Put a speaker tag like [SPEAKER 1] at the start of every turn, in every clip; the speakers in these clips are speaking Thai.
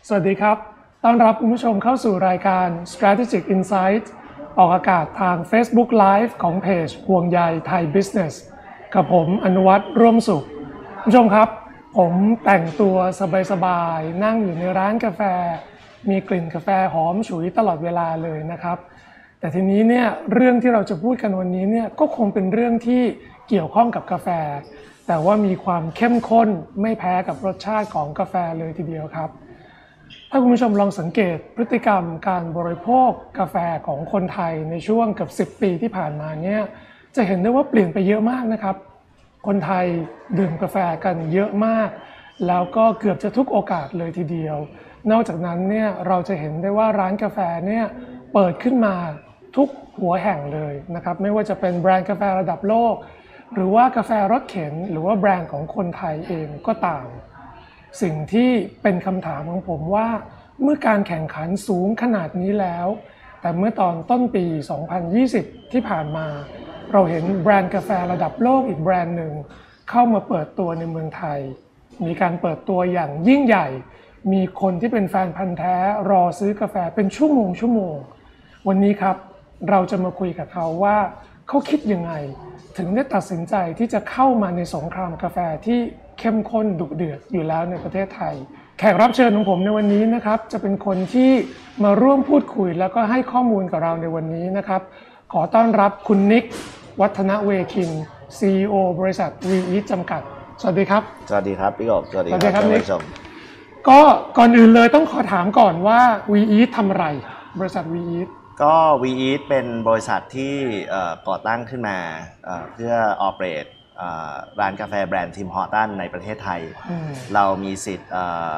[SPEAKER 1] สวัสดีครับต้อนรับคุณผู้ชมเข้าสู่รายการ Strategic Insight ออกอากาศทาง Facebook Live ของเพจห่วงใยไทย Business กับผมอนุวัฒน์ร่วมสุขคุณผู้ชมครับผมแต่งตัวสบายๆนั่งอยู่ในร้านกาแฟมีกลิ่นกาแฟหอมฉุยตลอดเวลาเลยนะครับแต่ทีนี้เนี่ยเรื่องที่เราจะพูดกันวันนี้เนี่ยก็คงเป็นเรื่องที่เกี่ยวข้องกับกาแฟแต่ว่ามีความเข้มข้นไม่แพ้กับรสชาติของกาแฟเลยทีเดียวครับถ้าคุณผู้ชมลองสังเกตพฤติกรรมการบริโภคกาแฟของคนไทยในช่วงเกือบ10 ปีที่ผ่านมาเนี่ยจะเห็นได้ว่าเปลี่ยนไปเยอะมากนะครับคนไทยดื่มกาแฟกันเยอะมากแล้วก็เกือบจะทุกโอกาสเลยทีเดียวนอกจากนั้นเนี่ยเราจะเห็นได้ว่าร้านกาแฟเนี่ยเปิดขึ้นมาทุกหัวแห่งเลยนะครับไม่ว่าจะเป็นแบรนด์กาแฟระดับโลกหรือว่ากาแฟรถเข็นหรือว่าแบรนด์ของคนไทยเองก็ตามสิ่งที่เป็นคำถามของผมว่าเมื่อการแข่งขันสูงขนาดนี้แล้วแต่เมื่อตอนต้นปี 2020 ที่ผ่านมาเราเห็นแบรนด์กาแฟระดับโลกอีกแบรนด์หนึ่งเข้ามาเปิดตัวในเมืองไทยมีการเปิดตัวอย่างยิ่งใหญ่มีคนที่เป็นแฟนพันธุ์แท้รอซื้อกาแฟเป็นชั่วโมงวันนี้ครับเราจะมาคุยกับเขาว่าเขาคิดยังไงถึงได้ตัดสินใจที่จะเข้ามาในสงครามกาแฟที่เข้มข้นดุเดือดอยู่แล้วในประเทศไทยแขกรับเชิญของผมในวันนี้นะครับจะเป็นคนที่มาร่วมพูดคุยแล้วก็ให้ข้อมูลกับเราในวันนี้นะครับขอต้อนรับคุณนิกวัฒนเวคิน CEO บริษัท V-Eat จำกัดสวัสดีครับ
[SPEAKER 2] สวัสดีครับพี่กบสวัสดีครับ
[SPEAKER 1] ท่านผู้ชมก็ก่อนอื่นเลยต้องขอถามก่อนว่า V-Eat ทำอะไรบริษัท V-Eat
[SPEAKER 2] ก็ V-Eat เป็นบริษัทที่ก่อตั้งขึ้นมาเพื่อออเปเรตร้านกาแฟแบรนด์ทิมฮอร์ตันในประเทศไทยเรามีสิทธิ์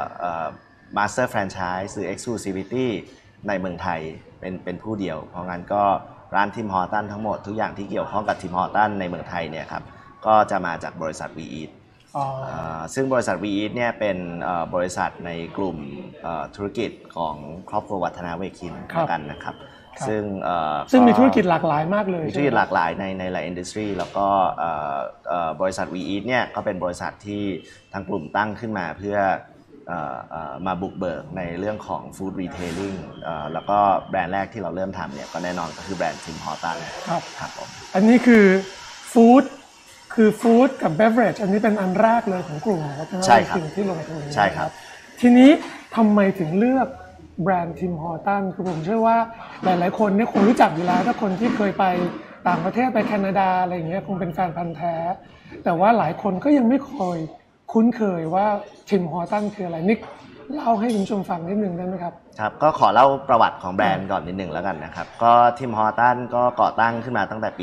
[SPEAKER 2] Master Franchise หรือ Exclusivity ในเมืองไทยเป็นผู้เดียวเพราะงั้นก็ร้านทิมฮอร์ตันทั้งหมดทุกอย่างที่เกี่ยวข้องกับทิมฮอร์ตันในเมืองไทยเนี่ยครับก็จะมาจากบริษัท V-Eatซึ่งบริษัท V-Eat เนี่ยเป็นบริษัทในกลุ่มธุรกิจของครอบครัววัฒนาเวคินกันนะครับ
[SPEAKER 1] ซึ่งมีธุรกิจหลากหลายมากเลย
[SPEAKER 2] มีธุรกิจหลากหลายในหลายอินดัสทรีแล้วก็บริษัท V-Eat เนี่ยก็เป็นบริษัทที่ทางกลุ่มตั้งขึ้นมาเพื่อมาบุกเบิกในเรื่องของฟู้ดรีเทลลิ่งแล้วก็แบรนด์แรกที่เราเริ่มทำเนี่ยก็แน่นอนก็คือแบรนด์ทิมฮอร์ตัน
[SPEAKER 1] ครับผมอันนี้คือฟู้ดกับเบเวอเรจอันนี้เป็นอันแรกเลยของกลุ่ม
[SPEAKER 2] ใช่ครับ
[SPEAKER 1] ที่ลงทุน
[SPEAKER 2] ใช่ครับ
[SPEAKER 1] ทีนี้ทำไมถึงเลือกแบรนด์ทิมฮอร์ตันคือผมเชื่อว่าหลายๆคนเนี่ยคงรู้จักอยู่แล้วถ้าคนที่เคยไปต่างประเทศไปแคนาดาอะไรอย่างเงี้ยคงเป็นแฟนพันธุ์แท้แต่ว่าหลายคนก็ยังไม่เคยคุ้นเคยว่าทิมฮอร์ตันคืออะไรนิกเล่าให้คุณผู้ชมฟังนิดนึงได้ไหมครับ
[SPEAKER 2] ครับก็ขอเล่าประวัติของแบรนด์ก่อนนิดนึงแล้วกันนะครับก็ทิมฮอร์ตันก็ก่อตั้งขึ้นมาตั้งแต่ปี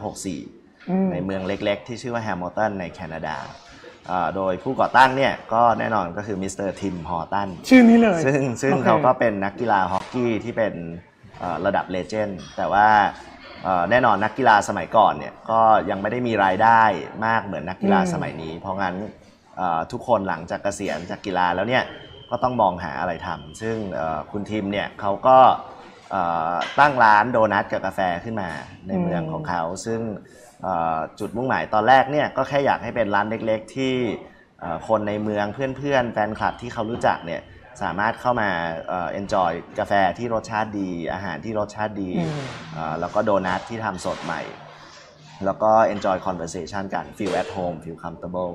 [SPEAKER 2] 1964ในเมืองเล็กๆที่ชื่อว่าแฮมิลตันในแคนาดาโดยผู้ก่อตั้งเนี่ยก็แน่นอนก็คือมิสเตอร์ทิมฮอร์ตัน
[SPEAKER 1] ชื่อนี้เลย
[SPEAKER 2] ซึ่งเขาก็เป็นนักกีฬาฮอกกี้ที่เป็นระดับเลเจนด์แต่ว่าแน่นอนนักกีฬาสมัยก่อนเนี่ยก็ยังไม่ได้มีรายได้มากเหมือนนักกีฬาสมัยนี้เพราะงั้นทุกคนหลังจากเกษียณจากกีฬาแล้วเนี่ยก็ต้องมองหาอะไรทำซึ่งคุณทิมเนี่ยเขาก็ตั้งร้านโดนัทกับกาแฟขึ้นมาในเมืองของเขาซึ่งจุดมุ่งหมายตอนแรกเนี่ยก็แค่อยากให้เป็นร้านเล็กๆที่คนในเมืองเพื่อนๆแฟนคลับที่เขารู้จักเนี่ยสามารถเข้ามาenjoy กาแฟที่รสชาติดีอาหารที่รสชาติดีแล้วก็โดนัทที่ทำสดใหม่แล้วก็ enjoy conversation กัน feel at home feel comfortable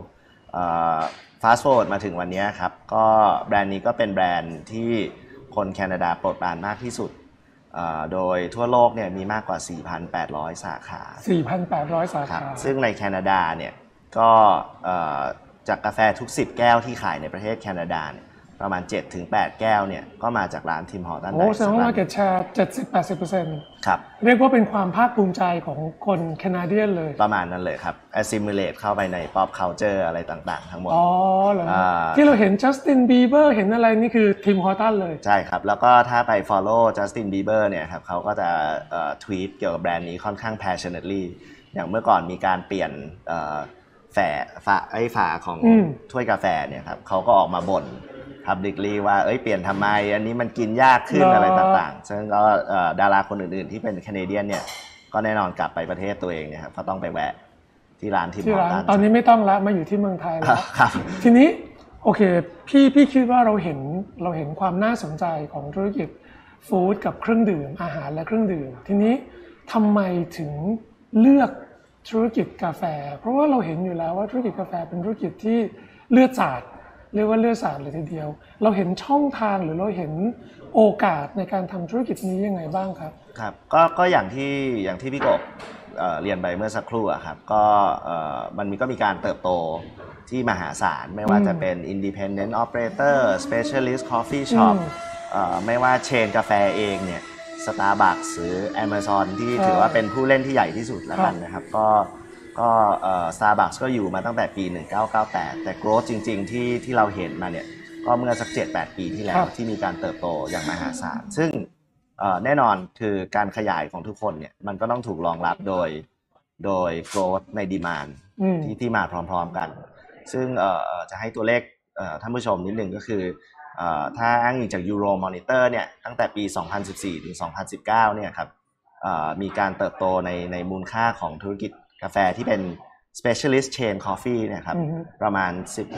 [SPEAKER 2] fast forward มาถึงวันนี้ครับก็แบรนด์นี้ก็เป็นแบรนด์ที่คนแคนาดาโปรดปรานมากที่สุดโดยทั่วโลกเนี่ยมีมากกว่า 4,800 สาขา
[SPEAKER 1] 4,800 สาขา
[SPEAKER 2] ซึ่งในแคนาดาเนี่ยก็จากกาแฟทุก10แก้วที่ขายในประเทศแคนาดาเนี่ยประมาณ 7-8 แก้วเนี่ยก็มาจากร้านทิมฮอร์ตัน
[SPEAKER 1] โอ้แสดงว่า market share 70-80%
[SPEAKER 2] ครับ
[SPEAKER 1] เรียกว่าเป็นความภาคภูมิใจของคนแคนาเดียนเลย
[SPEAKER 2] ประมาณนั้นเลยครับ assimilate เข้าไปใน pop culture อะไรต่างๆทั้งหมด
[SPEAKER 1] อ๋อเหรอที่เราเห็น Justin Bieber เห็นอะไรนี่คือทิมฮอร์ตันเลย
[SPEAKER 2] ใช่ครับแล้วก็ถ้าไป follow Justin Bieber เนี่ยครับเขาก็จะtweet เกี่ยวกับแบรนด์นี้ค่อนข้าง passionately อย่างเมื่อก่อนมีการเปลี่ยนฝาของถ้วยกาแฟเนี่ยครับเขาก็ออกมาบ่นpublicly ว่าเปลี่ยนทำไมอันนี้มันกินยากขึ้นอะไรต่างๆซึ่งก็ดาราคนอื่นๆที่เป็นแคนาเดียนเนี่ยก็แน่นอนกลับไปประเทศตัวเองเนี่ยครับก็ต้องไปแวะที่ร้านทิมฮอร์ตัน
[SPEAKER 1] ตอนนี้ไม่ต้องละมาอยู่ที่เมืองไทยแล้วทีนี้โอเคพี่คิดว่าเราเห็นความน่าสนใจของธุรกิจฟู้ดกับเครื่องดื่มอาหารและเครื่องดื่มทีนี้ทำไมถึงเลือกธุรกิจกาแฟเพราะว่าเราเห็นอยู่แล้วว่าธุรกิจกาแฟเป็นธุรกิจที่เลือดสาดเรียกว่าเลือดสาดเลยทีเดียวเราเห็นช่องทางหรือเราเห็นโอกาสในการทำธุรกิจนี้ยังไงบ้างครับ
[SPEAKER 2] ครับก็อย่างที่พี่กบเรียนไปเมื่อสักครู่อะครับก็มันก็มีการเติบโตที่มหาศาลไม่ว่าจะเป็น Independent Operator Specialist Coffee Shop ไม่ว่าเชนกาแฟเองเนี่ย Starbucks หรือ Amazon ที่ถือว่าเป็นผู้เล่นที่ใหญ่ที่สุดแล้วกันนะครับก็Starbucks ก็อยู่มาตั้งแต่ปี 1998 แต่ growth จริงๆที่เราเห็นมาเนี่ยก็เมื่อสัก 7-8 ปีที่แล้วที่มีการเติบโตอย่างมหาศาลซึ่งแน่นอนคือการขยายของทุกคนเนี่ยมันก็ต้องถูกรองรับโดย growth ใน demand ที่มาพร้อมๆกันซึ่งจะให้ตัวเลขท่านผู้ชมนิดนึงก็คือถ้าอ้างอิงจาก Euro Monitor เนี่ยตั้งแต่ปี 2014 ถึง 2019 เนี่ยครับมีการเติบโตในมูลค่าของธุรกิจกาแฟที่เป็น Specialist Chain Coffee เนี่ยครับประมาณ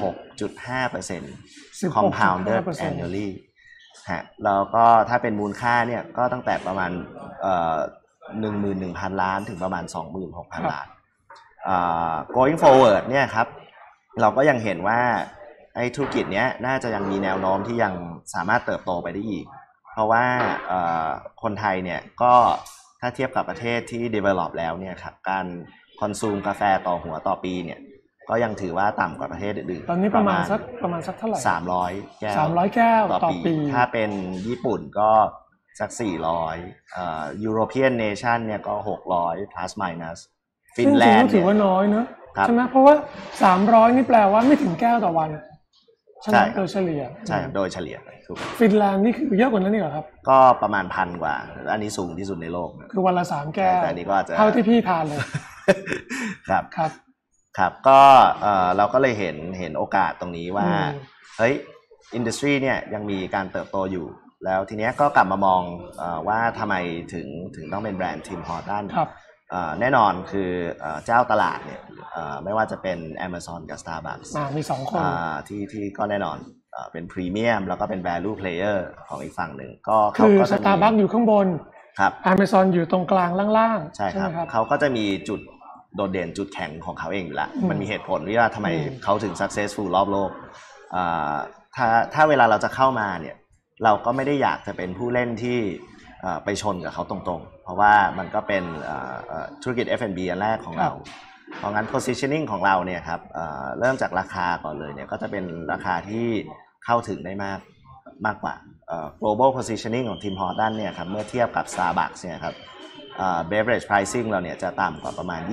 [SPEAKER 2] 16.5% compounded annually ฮะแล้วก็ถ้าเป็นมูลค่าเนี่ยก็ตั้งแต่ประมาณ11,000 ล้านถึงประมาณ 26,000 ล้านgoing forward เนี่ยครับเราก็ยังเห็นว่าไอ้ธุรกิจเนี้ยน่าจะยังมีแนวโน้มที่ยังสามารถเติบโตไปได้อีกเพราะว่าคนไทยเนี่ยก็ถ้าเทียบกับประเทศที่ develop แล้วเนี่ยครับการคอนซูมกาแฟต่อหัวต่อปีเนี่ยก็ยังถือว่าต่ำกว่าประเทศอื่น
[SPEAKER 1] ๆตอนนี้ประมาณสักเท่าไหร่
[SPEAKER 2] 300 แก้ว
[SPEAKER 1] 300 แก้วต่อปี
[SPEAKER 2] ถ้าเป็นญี่ปุ่นก็สัก400European nation เนี่ยก็600 plus minus ฟินแลนด์
[SPEAKER 1] ถือว่าน้อยเนอะใช่ไหมเพราะว่า300นี่แปลว่าไม่ถึงแก้วต่อวันใช่ไหมโดยเฉลี่ย
[SPEAKER 2] ใช่โดยเฉลี่ย
[SPEAKER 1] ฟินแลนด์นี่คือเยอะกว่านั้นนี่เหรอครับ
[SPEAKER 2] ก็ประมาณ1,000 กว่าอันนี้สูงที่สุดในโลก
[SPEAKER 1] คือวันละ3 แก้ว
[SPEAKER 2] แต่อันนี้ก็อาจจะ
[SPEAKER 1] เท่าที่พี่ทานเลย
[SPEAKER 2] ครับก็เราก็เลยเห็นโอกาสตรงนี้ว่าเฮ้ยอินดัสทรีเนี่ยยังมีการเติบโตอยู่แล้วทีเนี้ยก็กลับมามองว่าทำไมถึงต้องเป็นแบรนด์ทีมฮอร์ตันแน่นอนคือเจ้าตลาดเนี่ยไม่ว่าจะเป็น Amazon กับ Starbucks
[SPEAKER 1] มี2 คน
[SPEAKER 2] ที่ก็แน่นอนเป็นพรีเมียมแล้วก็เป็น value player ของอีกฝั่งหนึ่งก็
[SPEAKER 1] คือ Starbucks อยู่ข้างบน
[SPEAKER 2] ครับ
[SPEAKER 1] Amazon อยู่ตรงกลางล่าง
[SPEAKER 2] ๆใช่ครับเขาก็จะมีจุดโดดเด่นจุดแข็งของเขาเองอยู่แล้วมันมีเหตุผลว่าทำไมเขาถึง successful รอบโลกถ้าเวลาเราจะเข้ามาเนี่ยเราก็ไม่ได้อยากจะเป็นผู้เล่นที่ไปชนกับเขาตรงๆเพราะว่ามันก็เป็นธุรกิจ F&B อันแรกของเราเพราะงั้น positioning ของเราเนี่ยครับเริ่มจากราคาก่อนเลยเนี่ยก็จะเป็นราคาที่เข้าถึงได้มากกว่าglobal positioning ของ Tim Hortons เนี่ยครับเมื่อเทียบกับ Starbucks เนี่ยครับbeverage pricing เราเนี่ยจะต่ำกว่าประมาณ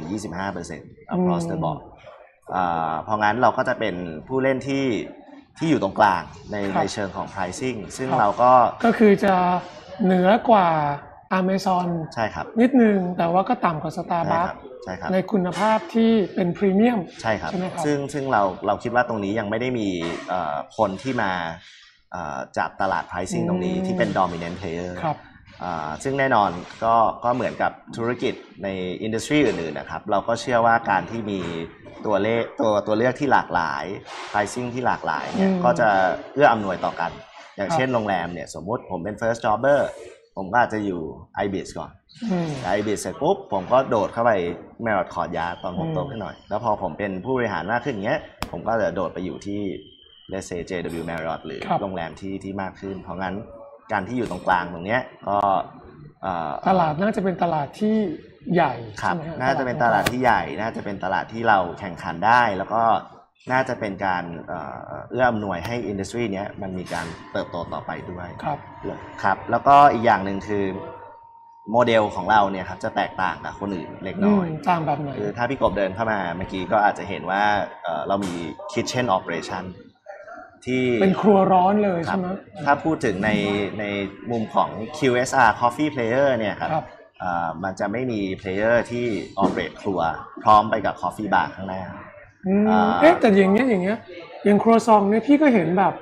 [SPEAKER 2] 20-25% across the board เพราะงั้นเราก็จะเป็นผู้เล่นที่อยู่ตรงกลางในเชิงของ pricing ซึ่งเรา
[SPEAKER 1] ก็คือจะเหนือกว่า Amazon
[SPEAKER 2] ใช่ครับ
[SPEAKER 1] นิดนึงแต่ว่าก็ต่ำกว่า Starbucks ในคุณภาพที่เป็นพรีเมียม
[SPEAKER 2] ใช่ครับซึ่งเราคิดว่าตรงนี้ยังไม่ได้มีคนที่มาจับตลาด pricing ตรงนี้ที่เป็น dominant player ซึ่งแน่นอนก็เหมือนกับธุรกิจในอินดัสทรีอื่นๆนะครับเราก็เชื่อว่าการที่มีตัวเลือกที่หลากหลาย pricing ที่หลากหลายเนี่ยก็จะเอื้ออำนวยต่อกันอย่างเช่นโรงแรมเนี่ยสมมุติผมเป็น first jobber ผมก็อาจจะอยู่ Ibis ก่อนIbis เสร็จปุ๊บผมก็โดดเข้าไป Marriott Courtyard ตอนผมโตขึ้นหน่อยแล้วพอผมเป็นผู้บริหารมากขึ้นอย่างเงี้ยผมก็จะโดดไปอยู่ที่ let's say JW Marriott หรือโรงแรมที่มากขึ้นเพราะงั้นการที่อยู่ตรงกลางตรงเนี้ยก็
[SPEAKER 1] ตลาดน่าจะเป็นตลาดที่ใหญ่
[SPEAKER 2] ครับน่าจะเป็นตลาดที่ใหญ่น่าจะเป็นตลาดที่เราแข่งขันได้แล้วก็น่าจะเป็นการเอื้ออำนวยให้อินดัสทรีเนี้ยมันมีการเติบโตต่อไปด้วยครับแล้วก็อีกอย่างหนึ่งคือโมเดลของเราเนี่ยครับจะแตกต่างกับคนอื่นเล็กน้อย
[SPEAKER 1] ต่างแบบไหน
[SPEAKER 2] คือถ้าพี่กบเดินเข้ามาเมื่อกี้ก็อาจจะเห็นว่าเรามี kitchen operationที่
[SPEAKER 1] เป็นครัวร้อนเลยใช่ไหม
[SPEAKER 2] ถ้าพูดถึงในมุมของ QSR Coffee Player เนี่ยครับมันจะไม่มี player ที่ operate ครัวพร้อมไปกับ coffee bar ข้างหน้า
[SPEAKER 1] แต่อย่างเงี้ยอย่างครัวซองเนี่ยพี่ก็เห็นแบบ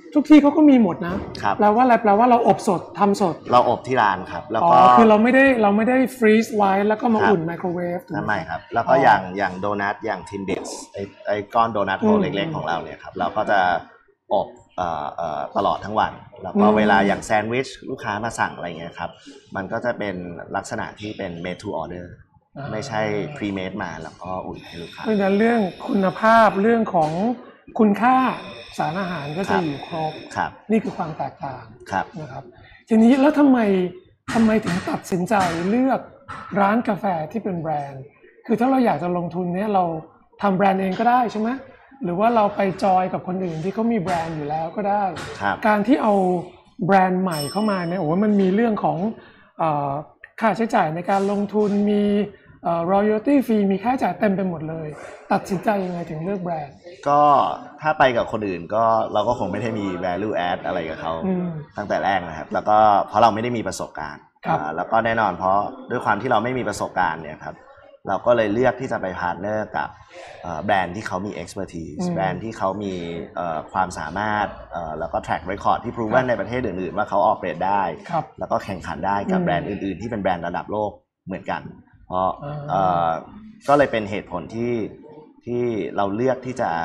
[SPEAKER 1] ทุกที่เขาก็มีหมดนะครับแปลว่าอะไรแปลว่าเราอบสดทำสด
[SPEAKER 2] เราอบที่ร้านครับแล้วก็
[SPEAKER 1] คือเราไม่ได้ฟรีซไว้แล้วก็มาอุ่นไมโครเวฟ
[SPEAKER 2] ไม่ครับแล้วก็อย่างโดนัทอย่างทินเบสไอ้ก้อนโดนัทโฮเล็กๆของเราเนี่ยครับเราก็จะอบตลอดทั้งวันแล้วก็เวลาอย่างแซนด์วิชลูกค้ามาสั่งอะไรเงี้ยครับมันก็จะเป็นลักษณะที่เป็น made to order ไม่ใช่ pre-made มาแล้วก็อุ่นให้ลูกค้า
[SPEAKER 1] เพราะฉะนั้นเรื่องคุณภาพเรื่องของคุณค่าสารอาหารก็จะอยู่ครบนี่คือความแตกต่างนะครับทีนี้แล้วทำไมถึงตัดสินใจเลือกร้านกาแฟที่เป็นแบรนด์คือถ้าเราอยากจะลงทุนเนี่ยเราทำแบรนด์เองก็ได้ใช่ไหมหรือว่าเราไปจอยกับคนอื่นที่เขามีแบรนด์อยู่แล้วก็ได้การที่เอาแบรนด์ใหม่เข้ามาเนี่ยโอ้มันมีเรื่องของค่าใช้จ่ายในการลงทุนมีroyalty fee มีค่าใช้จ่ายเต็มไปหมดเลยตัดสินใจยังไงถึงเลือกแบรนด์
[SPEAKER 2] ก็ถ้าไปกับคนอื่นก็เราก็คงไม่ได้มี value add อะไรกับเขาตั้งแต่แรกนะครับแล้วก็เพราะเราไม่ได้มีประสบการณ์แล้วก็แน่นอนเพราะด้วยความที่เราไม่มีประสบการณ์เนี่ยครับเราก็เลยเลือกที่จะไปพาร์ทเนอร์กับแบรนด์ที่เขามี expertise แบรนด์ที่เขามีความสามารถแล้วก็ track record ที่ proven ในประเทศอื่นๆว่าเขา operate ได้แล้วก็แข่งขันได้กับแบรนด์อื่นๆที่เป็นแบรนด์ระดับโลกเหมือนกันเพราะก็เลยเป็นเหตุผลที่เราเลือกที่จะ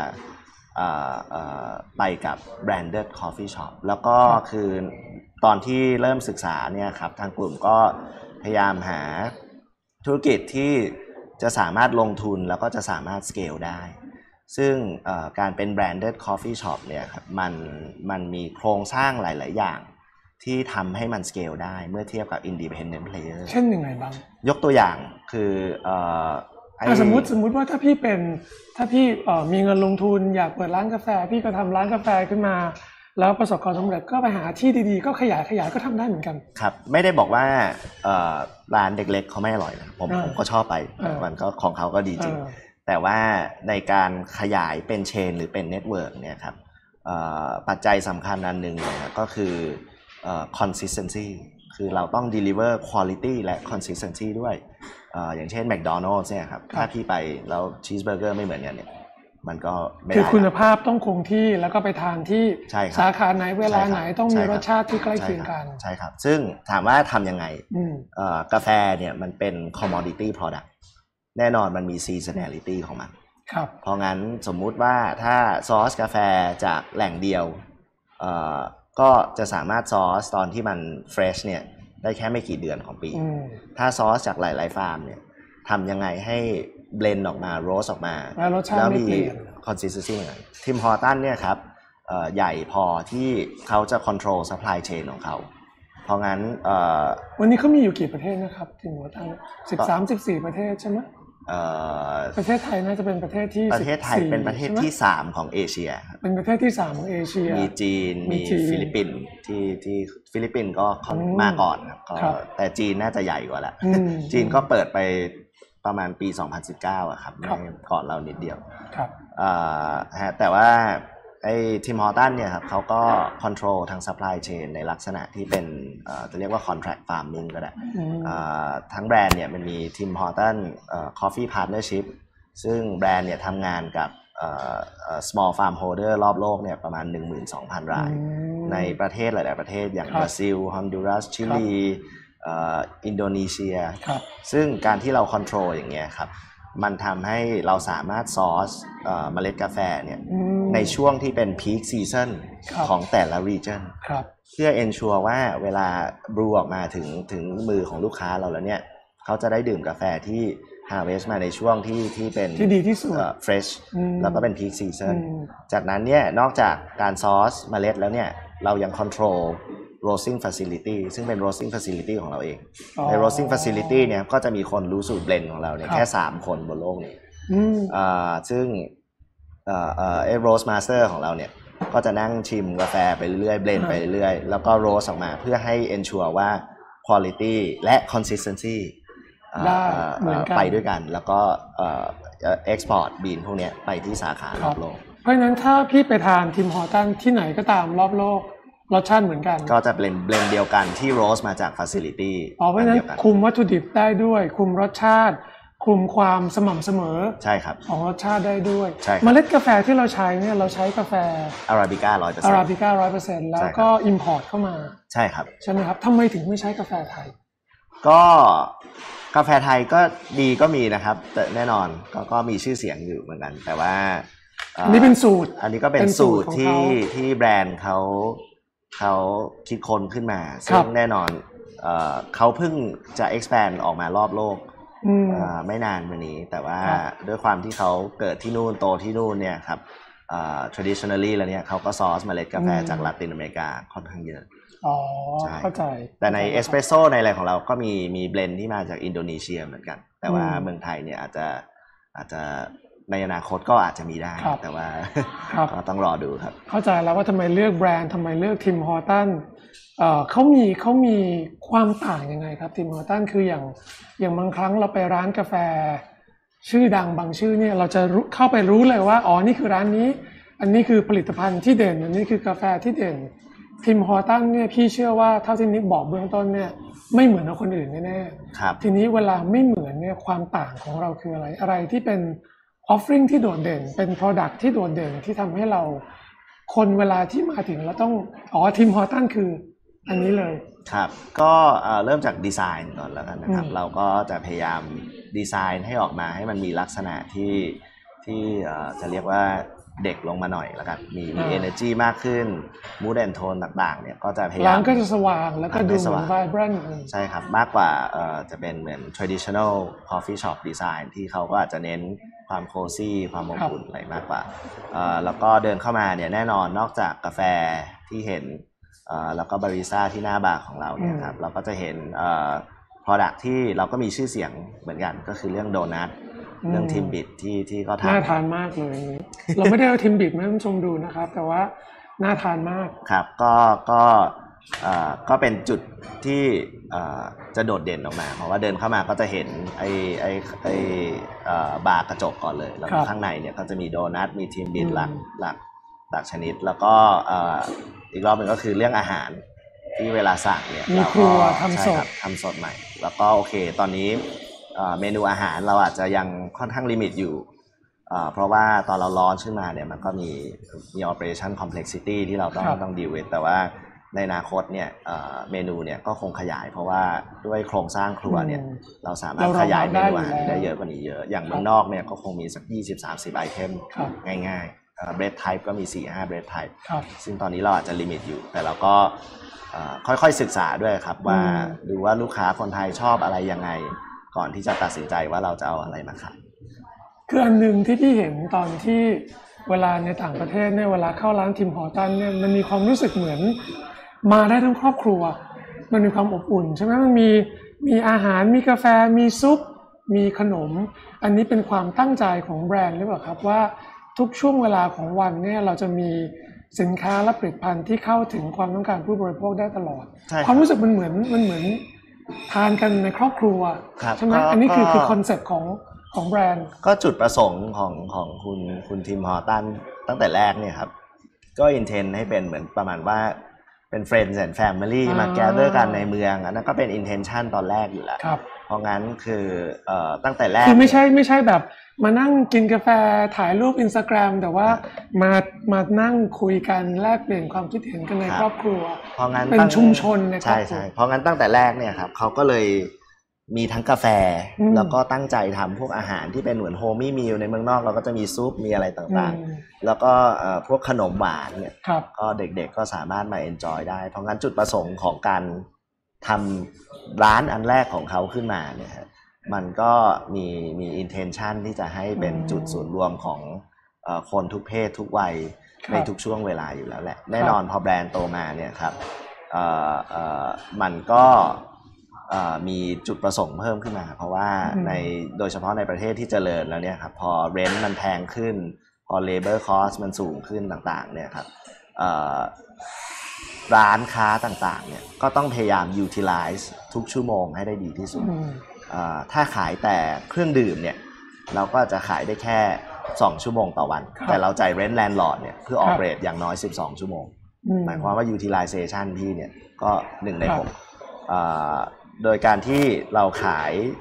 [SPEAKER 2] ไปกับ branded coffee shop แล้วก็คือตอนที่เริ่มศึกษาเนี่ยครับทางกลุ่มก็พยายามหาธุรกิจที่จะสามารถลงทุนแล้วก็จะสามารถ scale ได้ซึ่งการเป็น branded coffee shop เนี่ยครับมันมีโครงสร้างหลายๆอย่างที่ทำให้มัน scale ได้เมื่อเทียบกับ independent player
[SPEAKER 1] เช่นยังไงบ้าง
[SPEAKER 2] ยกตัวอย่างคือ
[SPEAKER 1] สมมติว่าถ้าพี่มีเงินลงทุนอยากเปิดร้านกาแฟพี่ก็ทำร้านกาแฟขึ้นมาแล้วประสบความสำเร็จก็ไปหาที่ดีๆก็ขยายก็ทำได้เหมือนกัน
[SPEAKER 2] ครับไม่ได้บอกว่าร้านเด็กเล็กเขาไม่อร่อยนะผมก็ชอบไปมันก็ของเขาก็ดีจริงแต่ว่าในการขยายเป็นเชนหรือเป็นเน็ตเวิร์กเนี่ยครับปัจจัยสำคัญอันหนึ่งเนี่ยก็คือconsistency คือเราต้อง deliver quality และ consistency ด้วยอย่างเช่น McDonald's เนี่ยครับถ้าพี่ไปแล้วชีสเบอร์เกอร์ไม่เหมือนกันเนี่ยมันก็ไม่ได้
[SPEAKER 1] คือคุณภาพต้องคงที่แล้วก็ไปทานที่สาขาไหนเวลาไหนต้องมีรสชาติที่ใกล้เคียงกัน
[SPEAKER 2] ใช่ครับซึ่งถามว่าทำยังไงกาแฟเนี่ยมันเป็น commodity product แน่นอนมันมี seasonality ของมันเพราะงั้นสมมุติว่าถ้าซอสกาแฟจากแหล่งเดียวก็จะสามารถซอสตอนที่มันเฟรชเนี่ยได้แค่ไม่กี่เดือนของปีถ้าซอสจากหลายๆฟาร์มเนี่ยทำยังไงให้เบลนด์ออกมาโรสออกมาแล้วมี consistency เหมือนกันทิมฮอร์ตันเนี่ยครับใหญ่พอที่เขาจะ control supply chain ของเขาเพราะงั้น
[SPEAKER 1] วันนี้เขามีอยู่กี่ประเทศนะครับทิมฮอร์ตัน13-14 ประเทศใช่ไหมประเทศไทยน่าจะเป็นประเทศที่
[SPEAKER 2] ประเทศไทยเป็นประเทศที่3ของเอเชีย
[SPEAKER 1] เป็นประเทศที่3ของเอเชีย
[SPEAKER 2] มีจีนมีฟิลิปปินส์ที่ฟิลิปปินส์ก็มาก่อนครับแต่จีนน่าจะใหญ่กว่าละจีนก็เปิดไปประมาณปี2019อะครับก่อนเรานิดเดียวแต่ว่าไอ้ทิมฮอร์ตันเนี่ยครับเขาก็ control ทาง supply chain ในลักษณะที่เป็นจะเรียกว่า contract farming ก็ได้ทั้งแบรนด์เนี่ยมันมีทิมฮอร์ตันcoffee partnership ซึ่งแบรนด์เนี่ยทำงานกับsmall farm holder รอบโลกเนี่ยประมาณ 12,000 รายในประเทศหลายๆประเทศอย่างบราซิลฮอนดูรัสชิลีอินโดนีเซียซึ่งการที่เรา control อย่างเงี้ยครับมันทำให้เราสามารถซอร์สเมล็ดกาแฟเนี่ยในช่วงที่เป็น peak season ของแต่ละ region เพื่อ ensure ว่าเวลาบรูออกมาถึงมือของลูกค้าเราแล้วเนี่ยเขาจะได้ดื่มกาแฟที่ harvest มาในช่วงที่เป็น
[SPEAKER 1] ที่ดีที่สุด
[SPEAKER 2] fresh แล้วก็เป็น peak season จากนั้นเนี่ยนอกจากการซอร์สเมล็ดแล้วเนี่ยเรายัง control roasting facility ซึ่งเป็น roasting facility ของเราเองใน roasting facility เนี่ยก็จะมีคนรู้สูตรเบลนด์ของเราเนี่ยแค่3คนบนโลกนี้ซึ่งroast master ของเราเนี่ยก็จะนั่งชิมกาแฟไปเรื่อยๆเบลนด์ไปเรื่อยๆแล้วก็ roast ออกมาเพื่อให้ ensure ว่า quality และ consistency ไปด้วยกันแล้วก็ export bean พวกนี้ไปที่สาขารอบโลก
[SPEAKER 1] เพราะฉะนั้นถ้าพี่ไปทานทิมฮอร์ตันที่ไหนก็ตามรอบโลกรสชาติเหมือนกัน
[SPEAKER 2] ก็จะเบลนด์เดียวกันที่โรสมาจาก facility
[SPEAKER 1] เพราะฉะนั้นคุมวัตถุดิบได้ด้วยคุมรสชาติคลุมความสม่ำเสมอ
[SPEAKER 2] ใช่ครับ
[SPEAKER 1] ของรสชาติได้ด้วย
[SPEAKER 2] ใช่
[SPEAKER 1] เมล็ดกาแฟที่เราใช้เนี่ยเราใช้กาแฟ
[SPEAKER 2] อาราบิก้า100%
[SPEAKER 1] อาราบิก้า100%แล้วก็อิมพอร์ตเข้ามา
[SPEAKER 2] ใช่ครับ
[SPEAKER 1] ใช่ไหมครับทำไมถึงไม่ใช้กาแฟไทย
[SPEAKER 2] ก็กาแฟไทยก็ดีก็มีนะครับแต่แน่นอนก็มีชื่อเสียงอยู่เหมือนกันแต่ว่า
[SPEAKER 1] อันนี้เป็นสูตร
[SPEAKER 2] อันนี้ก็เป็นสูตรที่แบรนด์เขาคิดค้นขึ้นมาซึ่งแน่นอนเขาเพิ่งจะ expand ออกมารอบโลกไม่นานมานี้แต่ว่าด้วยความที่เขาเกิดที่นู่นโตที่นู่นเนี่ยครับtraditionally แล้วเนี่ยเขาก็ซอร์สเมล็ดกาแฟจากลาตินอเมริกาค่อนข้างเยอะ
[SPEAKER 1] อ๋อเข้าใจ
[SPEAKER 2] แต่ในเอสเปรสโซ่ในอะไรของเราก็มีเบลนด์ที่มาจากอินโดนีเซียเหมือนกันแต่ว่าเมืองไทยเนี่ยอาจจะในอนาคตก็อาจจะมีได้แต่ว่าก็ต้องรอดูครับ
[SPEAKER 1] เข้าใจแล้วว่าทำไมเลือกแบรนด์ทำไมเลือกทิมฮอร์ตันเขามีความต่างยังไงครับทิมฮอร์ตันคืออย่างบางครั้งเราไปร้านกาแฟชื่อดังบางชื่อเนี่ยเราจะเข้าไปรู้เลยว่าอ๋อนี่คือร้านนี้อันนี้คือผลิตภัณฑ์ที่เด่นอันนี้คือกาแฟที่เด่นทิมฮอร์ตันเนี่ยพี่เชื่อว่าเท่าที่นิกบอกเบื้องต้นเนี่ยไม่เหมือนกับคนอื่นแน่ๆทีนี้เวลาไม่เหมือนเนี่ยความต่างของเราคืออะไรที่เป็น offering ที่โดดเด่นเป็น product ที่โดดเด่นที่ทำให้เราคนเวลาที่มาถึงเราต้องทิมฮอร์ตันคืออันนี้เลย
[SPEAKER 2] ครับก็เริ่มจากดีไซน์ก่อนแล้วกันนะครับเราก็จะพยายามดีไซน์ให้ออกมาให้มันมีลักษณะที่จะเรียกว่าเด็กลงมาหน่อยแล้วกันมี energy มากขึ้น mood and tone ต่างๆเนี่ยก็จะพยายาม
[SPEAKER 1] ร้านก็จะสว่างแล้วก็ดูเหมือน vibrant
[SPEAKER 2] ใช่ครับมากกว่าจะเป็นเหมือน traditional coffee shop design ที่เขาก็อาจจะเน้นความ cozy ความอบอุ่นอะไรมากกว่าแล้วก็เดินเข้ามาเนี่ยแน่นอนนอกจากกาแฟที่เห็นแล้วก็บาริสต้าที่หน้าบาร์ของเราเนี่ยครับเราก็จะเห็นproduct ที่เราก็มีชื่อเสียงเหมือนกันก็คือเรื่องโดนัทเรื่องทิมบิทที่ก็
[SPEAKER 1] น่าทานมากเลยเราไม่ได้เอาทิมบิทมาให้ผู้ชมดูนะครับแต่ว่าน่าทานมาก
[SPEAKER 2] ครับก็เป็นจุดที่จะโดดเด่นออกมาเพราะว่าเดินเข้ามาก็จะเห็นไอ้บาร์กระจกก่อนเลยแล้วข้างในเนี่ยก็จะมีโดนัทมีทิมบิทหลักชนิดแล้วก็อีกรอบหนึ่งก็คือเรื่องอาหารที่เวลาสั่งเนี่ย
[SPEAKER 1] มีครัวท
[SPEAKER 2] ำสดใหม่แล้วก็โอเคตอนนี้เมนูอาหารเราอาจจะยังค่อนข้างลิมิตอยู่เพราะว่าตอนเราร้อนขึ้นมาเนี่ยมันก็มี operation complexity ที่เราต้องดีลwith แต่ว่าในอนาคตเนี่ยเมนูเนี่ยก็คงขยายเพราะว่าด้วยโครงสร้างครัวเนี่ยเราสามารถขยายเมนูอาหารได้เยอะกว่านี้เยอะอย่างเมืองนอกเนี่ยก็คงมีสัก 20-30 ไอเทมง่ายๆbread type ก็มี 4-5 bread type ซึ่งตอนนี้เราอาจจะลิมิตอยู่แต่เราก็ค่อยๆศึกษาด้วยครับว่าดูว่าลูกค้าคนไทยชอบอะไรยังไงก่อนที่จะตัดสินใจว่าเราจะเอาอะไรมาขาย
[SPEAKER 1] คืออันหนึ่งที่พี่เห็นตอนที่เวลาในต่างประเทศเนี่ยเวลาเข้าร้านทิมฮอร์ตันเนี่ยมันมีความรู้สึกเหมือนมาได้ทั้งครอบครัวมันมีความอบอุ่นใช่ไหมมันมีอาหารมีกาแฟมีซุปมีขนมอันนี้เป็นความตั้งใจของแบรนด์หรือเปล่าครับว่าทุกช่วงเวลาของวันเนี่ยเราจะมีสินค้าและผลิตภัณฑ์ที่เข้าถึงความต้องการผู้บริโภคได้ตลอดความรู้สึกมันเหมือนทานกันในครอบครัวใช่ไหมอันนี้คือคอนเซ็ปต์ของแบรนด์
[SPEAKER 2] ก็จุดประสงค์ของคุณทิมฮอร์ตันตั้งแต่แรกเนี่ยครับก็อินเทนให้เป็นเหมือนประมาณว่าเป็น friends and family มาแกเดอร์กันในเมืองอันนั้นก็เป็น intention ตอนแรกอยู่แล้วเพราะงั้นคือตั้งแต่แรก
[SPEAKER 1] คือไม่ใช่แบบมานั่งกินกาแฟถ่ายรูป Instagram แต่ว่ามานั่งคุยกันแลกเปลี่ยนความคิดเห็นกันในครอบครัว
[SPEAKER 2] เพราะงั้น
[SPEAKER 1] เป็นชุมชนในครอบครัว
[SPEAKER 2] ใช่เพราะงั้นตั้งแต่แรกเนี่ยครับเขาก็เลยมีทั้งกาแฟแล้วก็ตั้งใจทำพวกอาหารที่เป็นเหมือนโฮมี่มิลในเมืองนอกเราก็จะมีซุปมีอะไรต่างๆแล้วก็พวกขนมหวานเนี่ยก็เด็กๆก็สามารถมาเอนจอยได้เพราะงั้นจุดประสงค์ของการทำร้านอันแรกของเขาขึ้นมาเนี่ยมันก็มี intention ที่จะให้เป็นจุดศูนย์รวมของคนทุกเพศทุกวัยในทุกช่วงเวลาอยู่แล้วแหละแน่นอนพอแบรนด์โตมาเนี่ยครับมันก็มีจุดประสงค์เพิ่มขึ้นมาเพราะว่าโดยเฉพาะในประเทศที่เจริญแล้วเนี่ยครับพอ rent มันแพงขึ้นพอ labor cost มันสูงขึ้นต่างๆเนี่ยครับร้านค้าต่างๆเนี่ยก็ต้องพยายาม utilize ทุกชั่วโมงให้ได้ดีที่สุดถ้าขายแต่เครื่องดื่มเนี่ยเราก็จะขายได้แค่2ชั่วโมงต่อวันแต่เราจ่าย rent landlord เนี่ยเพื่อ operate อย่างน้อย12ชั่วโมงหมายความว่า utilization พี่เนี่ยก็1 ใน 6โดยการที่เราขาย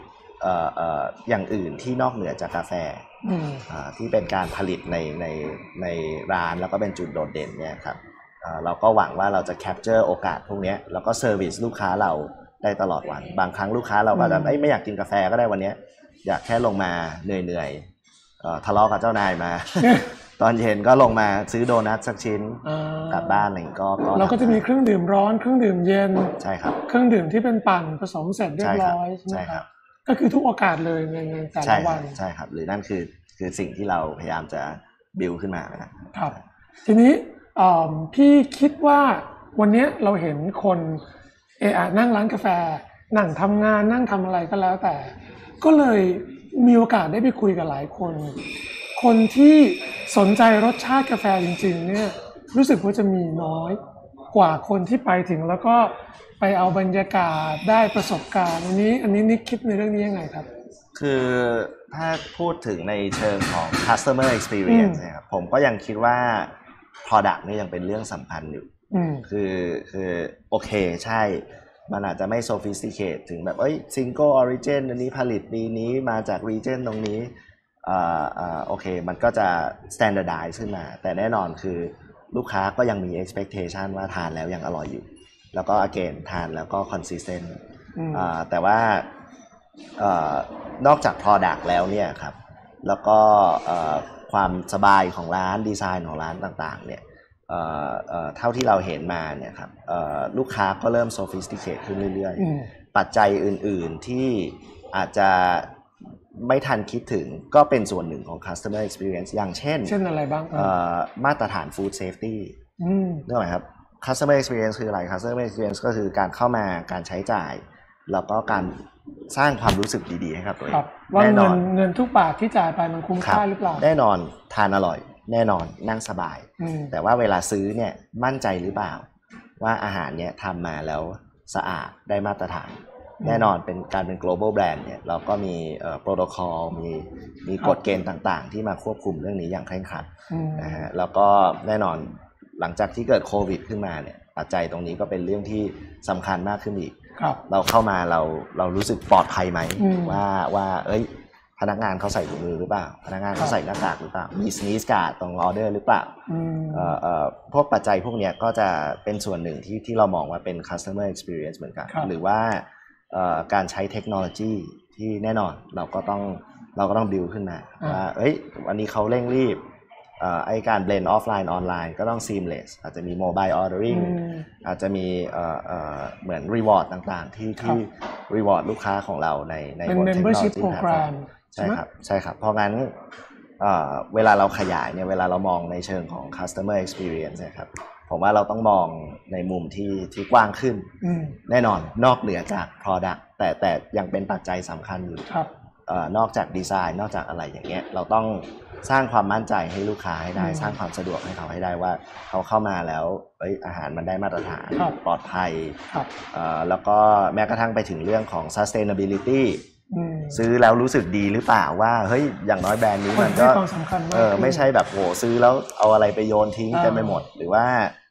[SPEAKER 2] อย่างอื่นที่นอกเหนือจากกาแฟที่เป็นการผลิตในร้านแล้วก็เป็นจุดโดดเด่นเนี่ยครับเราก็หวังว่าเราจะแคปเจอร์โอกาสพวกนี้แล้วก็เซอร์วิสลูกค้าเราได้ตลอดวันบางครั้งลูกค้าเราก็จะไม่อยากกินกาแฟก็ได้วันนี้อยากแค่ลงมาเหนื่อยทะเลาะกับเจ้านายมา ตอนเย็นก็ลงมาซื้อโดนัทสักชิ้นกลับบ้านอะไรก็
[SPEAKER 1] เราก็จะมีเครื่องดื่มร้อนเครื่องดื่มเย็น
[SPEAKER 2] ใช่ครับ
[SPEAKER 1] เครื่องดื่มที่เป็นปั่นผสมเสร็จเรียบร้อยใช่ไหมครับก็คือทุกโอกาสเลยในแต่ละวัน
[SPEAKER 2] ใช่ครับหรือนั่นคือสิ่งที่เราพยายามจะบิวขึ้นมา
[SPEAKER 1] ครับทีนี้พี่คิดว่าวันนี้เราเห็นคนนั่งร้านกาแฟนั่งทำงานนั่งทำอะไรก็แล้วแต่ก็เลยมีโอกาสได้ไปคุยกับหลายคนที่สนใจรสชาติกาแฟจริงๆเนี่ยรู้สึกว่าจะมีน้อยกว่าคนที่ไปถึงแล้วก็ไปเอาบรรยากาศได้ประสบการณ์อันนี้นิกคิดในเรื่องนี้ยังไงครับ
[SPEAKER 2] คือถ้าพูดถึงในเชิงของ customer experience นะครับผมก็ยังคิดว่า product นี่ยังเป็นเรื่องสำคัญอยู่คือโอเคใช่มันอาจจะไม่ sophisticate ถึงแบบsingle origin อันนี้ผลิตปีนี้มาจาก region ตรงนี้โอเคมันก็จะ standardize ขึ้นมาแต่แน่นอนคือลูกค้าก็ยังมี expectation ว่าทานแล้วยังอร่อยอยู่แล้วก็ again ทานแล้วก็ consistent แต่ว่านอกจาก product แล้วเนี่ยครับแล้วก็ความสบายของร้านดีไซน์ของร้านต่างๆเนี่ยเท่าที่เราเห็นมาเนี่ยครับลูกค้าก็เริ่ม sophisticate ขึ้นเรื่อยๆปัจจัยอื่นๆที่อาจจะไม่ทันคิดถึงก็เป็นส่วนหนึ่งของ customer experience อย่างเช่น
[SPEAKER 1] อะไรบ้าง
[SPEAKER 2] มาตรฐาน food safety นึกออกไหมครับ customer experience คืออะไร customer experience ก็คือการเข้ามาการใช้จ่ายแล้วก็การสร้างความรู้สึกดีๆให้กับตัวเอง
[SPEAKER 1] ว่าเงินทุกบาทที่จ่ายไปมันคุ้มค่าหรือเปล่า
[SPEAKER 2] แน่นอนทานอร่อยแน่นอนนั่งสบายแต่ว่าเวลาซื้อเนี่ยมั่นใจหรือเปล่าว่าอาหารเนี่ยทำมาแล้วสะอาดได้มาตรฐานแน่นอนเป็นการเป็น global brand เนี่ยเราก็มีโปรโตคอลมีกฎเกณฑ์ต่างๆที่มาควบคุมเรื่องนี้อย่างเคร่งครัดนะฮะแล้วก็แน่นอนหลังจากที่เกิดโควิดขึ้นมาเนี่ยปัจจัยตรงนี้ก็เป็นเรื่องที่สำคัญมากขึ้นอีกเราเข้ามาเรารู้สึกปลอดภัยไหมว่าพนักงานเขาใส่ถุงมือหรือเปล่าพนักงานเขาใส่หน้ากากหรือเปล่ามีสนีสการ์ดตรงออเดอร์หรือเปล่าพวกปัจจัยพวกนี้ก็จะเป็นส่วนหนึ่งที่เรามองว่าเป็น customer experience เหมือนกันหรือว่าการใช้เทคโนโลยีที่แน่นอนเราก็ต้องบิวขึ้นมาว่าวันนี้เขาเร่งรีบการเบลนด์ออฟไลน์ออนไลน์ก็ต้อง seamless อาจจะมี mobile ordering อาจจะมีเหมือน reward ต่างๆที่ reward ลูกค้าของเราใน
[SPEAKER 1] บน membership program
[SPEAKER 2] ใช่ครับเพราะงั้นเวลาเราขยายเนี่ยเวลาเรามองในเชิงของ customer experience นะครับผมว่าเราต้องมองในมุมที่กว้างขึ้นแน่นอนนอกเหนือจาก product แต่ยังเป็นปัจจัยสำคัญอยู่นอกจากดีไซน์นอกจากอะไรอย่างเงี้ยเราต้องสร้างความมั่นใจให้ลูกค้าให้ได้สร้างความสะดวกให้เขาให้ได้ว่าเขาเข้ามาแล้วอาหารมันได้มาตรฐานปลอดภัยแล้วก็แม้กระทั่งไปถึงเรื่องของ sustainability ซื้อแล้วรู้สึกดีหรือเปล่าว่าอย่างน้อยแบรนด์นี้มันก็ไม่ใช่แบบโหซื้อแล้วเอาอะไรไปโยนทิ้งเต็มไปหมดหรือว่า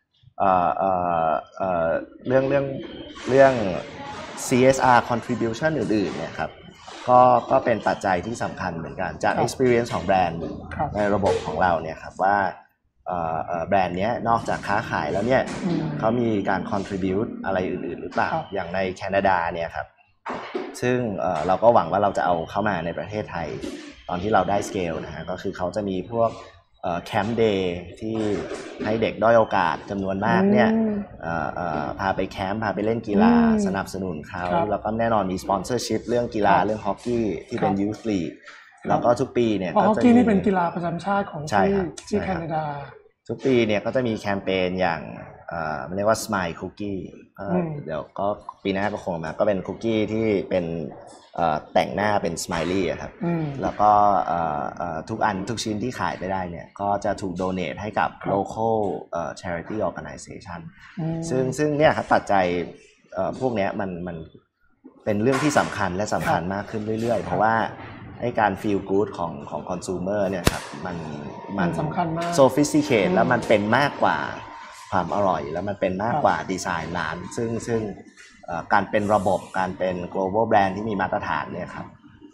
[SPEAKER 2] เรื่อง CSR contribution อื่นๆเนี่ยครับก็เป็นปัจจัยที่สำคัญเหมือนกันจาก experience ของแบรนด์ในระบบของเราเนี่ยครับว่าแบรนด์นี้นอกจากค้าขายแล้วเนี่ยเขามีการ contribute อะไรอื่นๆหรือเปล่าอย่างในแคนาดาเนี่ยครับซึ่งเราก็หวังว่าเราจะเอาเข้ามาในประเทศไทยตอนที่เราได้ scale นะฮะก็คือเขาจะมีพวกแคมป์เดย์ที่ให้เด็กด้อยโอกาสจำนวนมากเนี่ยพาไปแคมป์พาไปเล่นกีฬาสนับสนุนเขาแล้วก็แน่นอนมีสปอนเซอร์ชิพเรื่องกีฬาเรื่องฮอกกี้ที่เป็นยูธลีกแล้วก็ทุกปีเนี่ย
[SPEAKER 1] ฮอกกี้นี่เป็นกีฬาประจำชาติของที่แคนาดา
[SPEAKER 2] ทุกปีเนี่ยก็จะมีแคมเปญอย่างมันเรียกว่า Smile Cookie เดี๋ยวก็ปีหน้าก็คงมาก็เป็นคุกกี้ที่เป็นแต่งหน้าเป็นสไมลี่ครับแล้วก็ทุกชิ้นที่ขายไปได้เนี่ยก็จะถูกโดเนทให้กับ local charity organization ซึ่งเนี่ยครับปัจจัยพวกนี้มันเป็นเรื่องที่สำคัญและสำคัญมากขึ้นเรื่อยๆเพราะว่าให้การ feel good ของ consumer เนี่ยครับมัน
[SPEAKER 1] สำคัญมาก
[SPEAKER 2] sophisticate แล้วมันเป็นมากกว่าความอร่อยแล้วมันเป็นมากกว่าดีไซน์ร้านซึ่งการเป็นระบบการเป็น global brand ที่มีมาตรฐานเนี่ยครับ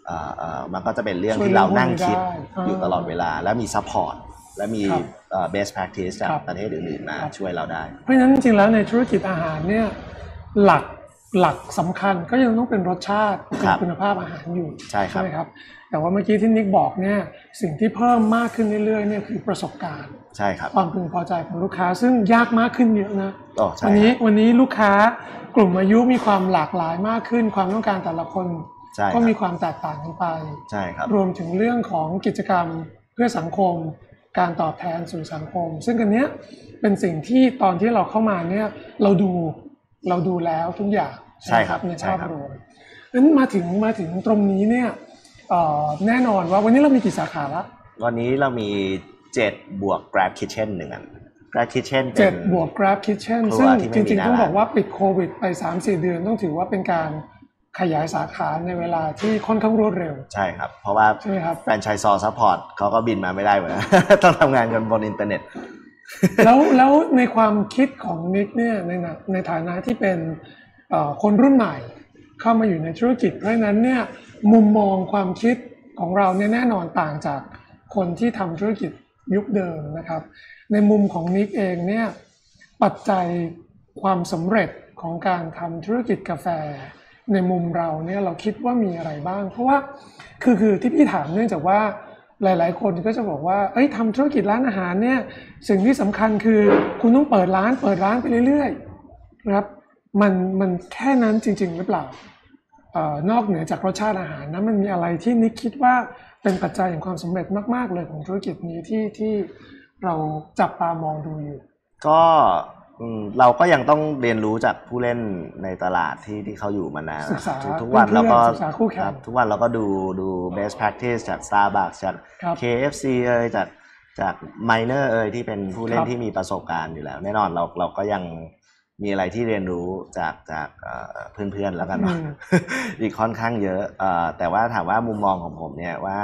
[SPEAKER 2] มันก็จะเป็นเรื่องที่เรานั่งคิดอยู่ตลอดเวลาและมีซัพพอร์ตและมีbest practice จากประเทศอื่นๆมาช่วยเราได้
[SPEAKER 1] เพราะฉะนั้นจริงๆแล้วในธุรกิจอาหารเนี่ยหลักสำคัญก็ยังต้องเป็นรสชาติคุณภาพอาหารอยู่
[SPEAKER 2] ใช่ไหม
[SPEAKER 1] ครับแต่ว่าเมื่อกี้ที่นิกบอกเนี่ยสิ่งที่เพิ่มมากขึ้นเรื่อยๆเนี่ยคือประสบการณ์
[SPEAKER 2] ใช่ครับ
[SPEAKER 1] ความพึงพอใจของลูกค้าซึ่งยากมากขึ้นเยอะนะ
[SPEAKER 2] วัน
[SPEAKER 1] นี้ลูกค้ากลุ่มอายุมีความหลากหลายมากขึ้นความต้องการแต่ละคนก็มีความแตกต่างกันไป
[SPEAKER 2] ใช่ครับ
[SPEAKER 1] รวมถึงเรื่องของกิจกรรมเพื่อสังคมการตอบแทนสู่สังคมซึ่งอันเนี้ยเป็นสิ่งที่ตอนที่เราเข้ามาเนี่ยเราดูแล้วทุกอย่าง
[SPEAKER 2] ใช่ครับ
[SPEAKER 1] ในภาพรวมนั้นมาถึงตรงนี้เนี่ยแน่นอนว่าวันนี้เรามีกี่สาขาละ
[SPEAKER 2] วันนี้เรามี7บวก Grab Kitchen 1อัน Grab Kitchen
[SPEAKER 1] เป็น7บวก Grab Kitchen ซึ่งจริงๆต้องบอกว่าปิดโควิดไป 3-4 เดือนต้องถือว่าเป็นการขยายสาขาในเวลาที่ค่อนข้างรวดเร็ว
[SPEAKER 2] ใช่ครับเพราะว่าแฟรนไชส์ซัพพอร์ตเขาก็บินมาไม่ได้เหมือนกันต้องทำงานกันบนอินเทอร์เน็ต
[SPEAKER 1] แล้วในความคิดของนิกเนี่ยในฐานะที่เป็นคนรุ่นใหม่เข้ามาอยู่ในธุรกิจเพราะฉะนั้นเนี่ยมุมมองความคิดของเราเนี่ยแน่นอนต่างจากคนที่ทำธุรกิจยุคเดิมนะครับในมุมของนิกเองเนี่ยปัจจัยความสำเร็จของการทำธุรกิจกาแฟในมุมเราเนี่ยเราคิดว่ามีอะไรบ้างเพราะว่าคือที่พี่ถามเนื่องจากว่าหลายๆคนก็จะบอกว่าทำธุรกิจร้านอาหารเนี่ยสิ่งที่สำคัญคือคุณต้องเปิดร้านไปเรื่อยๆนะครับมันแค่นั้นจริงๆหรือเปล่านอกเหนือจากรสชาติอาหารนะมันมีอะไรที่นิกคิดว่าเป็นปัจจัยแห่งความสำเร็จมากๆเลยของธุรกิจนี้ที่เราจับตามองดูอยู่
[SPEAKER 2] ก็เราก็ยังต้องเรียนรู้จากผู้เล่นในตลาดที่เขาอยู่มานานทุกวันเราก็ทุกวันเราก็ดู best practice จาก Starbucks จาก KFC จาก Miner ที่เป็นผู้เล่นที่มีประสบการณ์อยู่แล้วแน่นอนเราก็ยังมีอะไรที่เรียนรู้จากเพื่อนๆแล้วกันเนาะอีกค่อนข้างเยอะแต่ว่าถามว่ามุมมองของผมเนี่ยว่า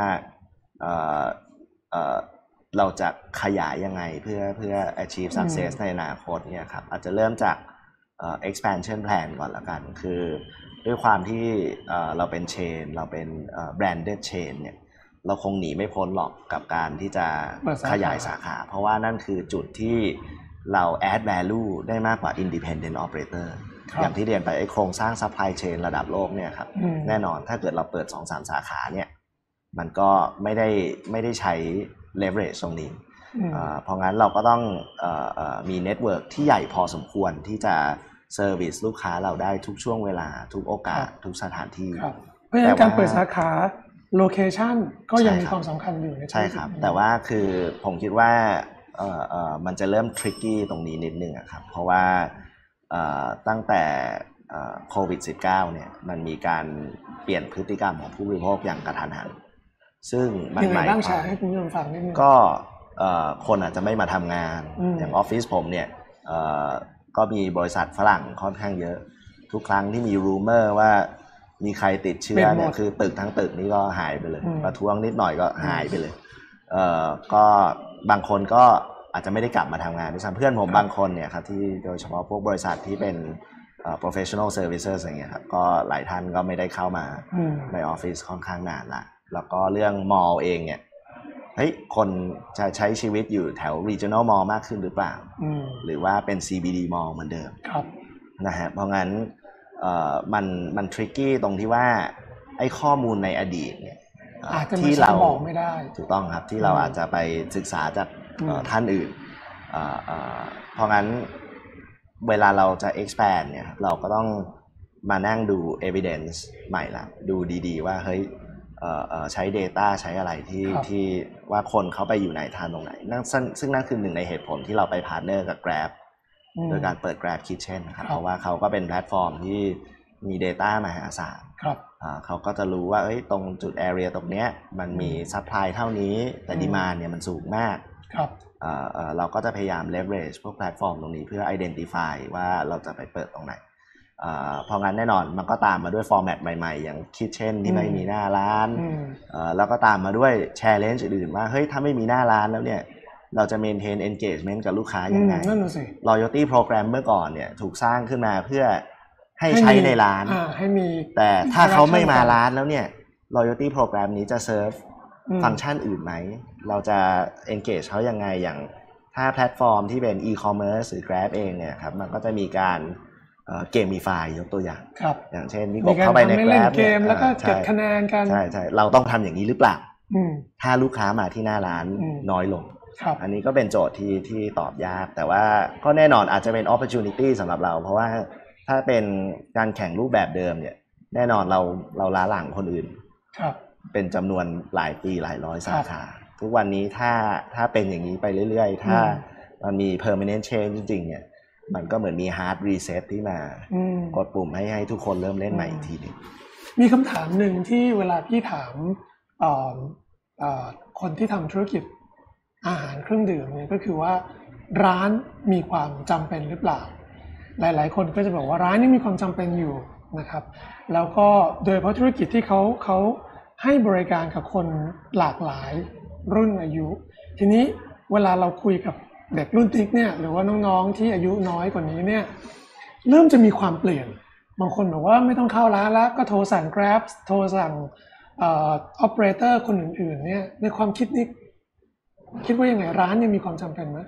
[SPEAKER 2] เราจะขยายยังไงเพื่อ achieve success ในอนาคตเนี่ยครับอาจจะเริ่มจากexpansion plan ก่อนละกันคือด้วยความที่เราเป็น chain เราเป็นbranded chain เนี่ยเราคงหนีไม่พ้นหรอกกับการที่จะขยายสาขาเพราะว่านั่นคือจุดที่เรา add value ได้มากกว่า independent operator อย่างที่เรียนไปโครงสร้าง supply chain ระดับโลกเนี่ยครับแน่นอนถ้าเกิดเราเปิด 2-3 สาขาเนี่ยมันก็ไม่ได้ใช้ leverage ตรงนี้เพราะงั้นเราก็ต้องมี network ที่ใหญ่พอสมควรที่จะ service ลูกค้าเราได้ทุกช่วงเวลาทุกโอกาสทุกสถานที่
[SPEAKER 1] เพราะฉะนั้นการเปิดสาขา location ก็ยังมีความสำคัญอยู่
[SPEAKER 2] ใช่ครับแต่ว่าคือผมคิดว่ามันจะเริ่ม tricky ตรงนี้นิดนึงครับเพราะว่าตั้งแต่โควิด -19 เนี่ยมันมีการเปลี่ยนพฤติกรรมของผู้บริโภคอย่างกระทันหันซึ่งมันหมายความก็คนอาจจะไม่มาทำงานอย่างออฟฟิศผมเนี่ยก็มีบริษัทฝรั่งค่อนข้างเยอะทุกครั้งที่มีรูเมอร์ว่ามีใครติดเชื้อเนี่ยคือตึกทั้งตึกนี้ก็หายไปเลยประท้วงนิดหน่อยก็หายไปเลยก็บางคนก็อาจจะไม่ได้กลับมาทำงานด้วยซ้ำเพื่อนผมบางคนเนี่ยครับที่โดยเฉพาะพวกบริษัทที่เป็นprofessional services อย่างเงี้ยครับก็หลายท่านก็ไม่ได้เข้ามาในออฟฟิศค่อนข้างนานละแล้วก็เรื่องมอลล์เองเนี่ยคนจะใช้ชีวิตอยู่แถว regional mall มากขึ้นหรือเปล่าหรือว่าเป็น CBD mall เหมือนเดิมนะฮะเพราะงั้นมัน tricky ตรงที่ว่าไอ้ข้อมูลในอดีตเนี่ย
[SPEAKER 1] ที่เราบอกไม่ได้
[SPEAKER 2] ถูกต้องครับที่เราอาจจะไปศึกษาจากท่านอื่นเพราะงั้นเวลาเราจะ expand เนี่ยเราก็ต้องมานั่งดู evidence ใหม่ละดูดีๆว่าเฮ้ยใช้ data ใช้อะไรที่ว่าคนเขาไปอยู่ไหนทานตรงไหนซึ่งนั่นคือหนึ่งในเหตุผลที่เราไปพาร์ทเนอร์กับ Grab โดยการเปิด Grab Kitchen นะครับเพราะว่าเขาก็เป็นแพลตฟอร์มที่มี data มหาศาลเขาก็จะรู้ว่าตรงจุด area ตรงเนี้ยมันมี supply เท่านี้แต่ demand เนี่ยมันสูงมากเราก็จะพยายาม leverage พวกแพลตฟอร์มตรงนี้เพื่อ identify ว่าเราจะไปเปิดตรงไหนเพราะงั้นแน่นอนมันก็ตามมาด้วย format ใหม่ๆอย่าง Kitchen ที่ไม่มีหน้าร้านแล้วก็ตามมาด้วย challenge อื่นๆว่าเฮ้ยถ้าไม่มีหน้าร้านแล้วเนี่ยเราจะ maintain engagement กับลูกค้ายังไง loyalty program เมื่อก่อนเนี่ยถูกสร้างขึ้นมาเพื่อให้ใช้ในร้าน
[SPEAKER 1] ให้มี
[SPEAKER 2] แต่ถ้าเขาไม่มาร้านแล้วเนี่ย loyalty program นี้จะเซิร์ฟฟังก์ชันอื่นไหมเราจะ engage เขายังไงอย่างถ้าแพลตฟอร์มที่เป็น e-commerce หรือ Grab เองเนี่ยครับมันก็จะมีการเกมมีไฟล์ยกตัวอย่างอย่างเช่นพี่กบเข้าไปใน Grab
[SPEAKER 1] เกมแล้วก็เก็บคะแนนกัน
[SPEAKER 2] ใช่เราต้องทำอย่างนี้หรือเปล่าถ้าลูกค้ามาที่หน้าร้านน้อยลงอันนี้ก็เป็นโจทย์ที่ตอบยากแต่ว่าก็แน่นอนอาจจะเป็น opportunity สำหรับเราเพราะว่าถ้าเป็นการแข่งรูปแบบเดิมเนี่ยแน่นอนเราล้าหลังคนอื่นเป็นจำนวนหลายปีหลายร้อยสาขาทุกวันนี้ถ้าเป็นอย่างนี้ไปเรื่อยๆถ้ามันมี permanent change จริงๆเนี่ยมันก็เหมือนมี hard reset ที่มากดปุ่มให้ทุกคนเริ่มเล่นใหม่อีกทีนึง
[SPEAKER 1] มีคำถามหนึ่งที่เวลาพี่ถามคนที่ทำธุรกิจอาหารเครื่องดื่มเนี่ยก็คือว่าร้านมีความจำเป็นหรือเปล่าหลายๆคนก็จะบอกว่าร้านนี่มีความจำเป็นอยู่นะครับแล้วก็โดยเฉพาะธุรกิจที่เขาให้บริการกับคนหลากหลายรุ่นอายุทีนี้เวลาเราคุยกับเด็กรุ่นติ๊กเนี่ยหรือว่าน้องๆที่อายุน้อยกว่านี้เนี่ยเริ่มจะมีความเปลี่ยนบางคนบอกว่าไม่ต้องเข้าร้านแล้วก็โทรสั่ง Grab โทรสั่งoperator คนอื่นๆเนี่ยในความคิดนี้คิดว่ายังไงร้านยังมีความจำเป็นไหม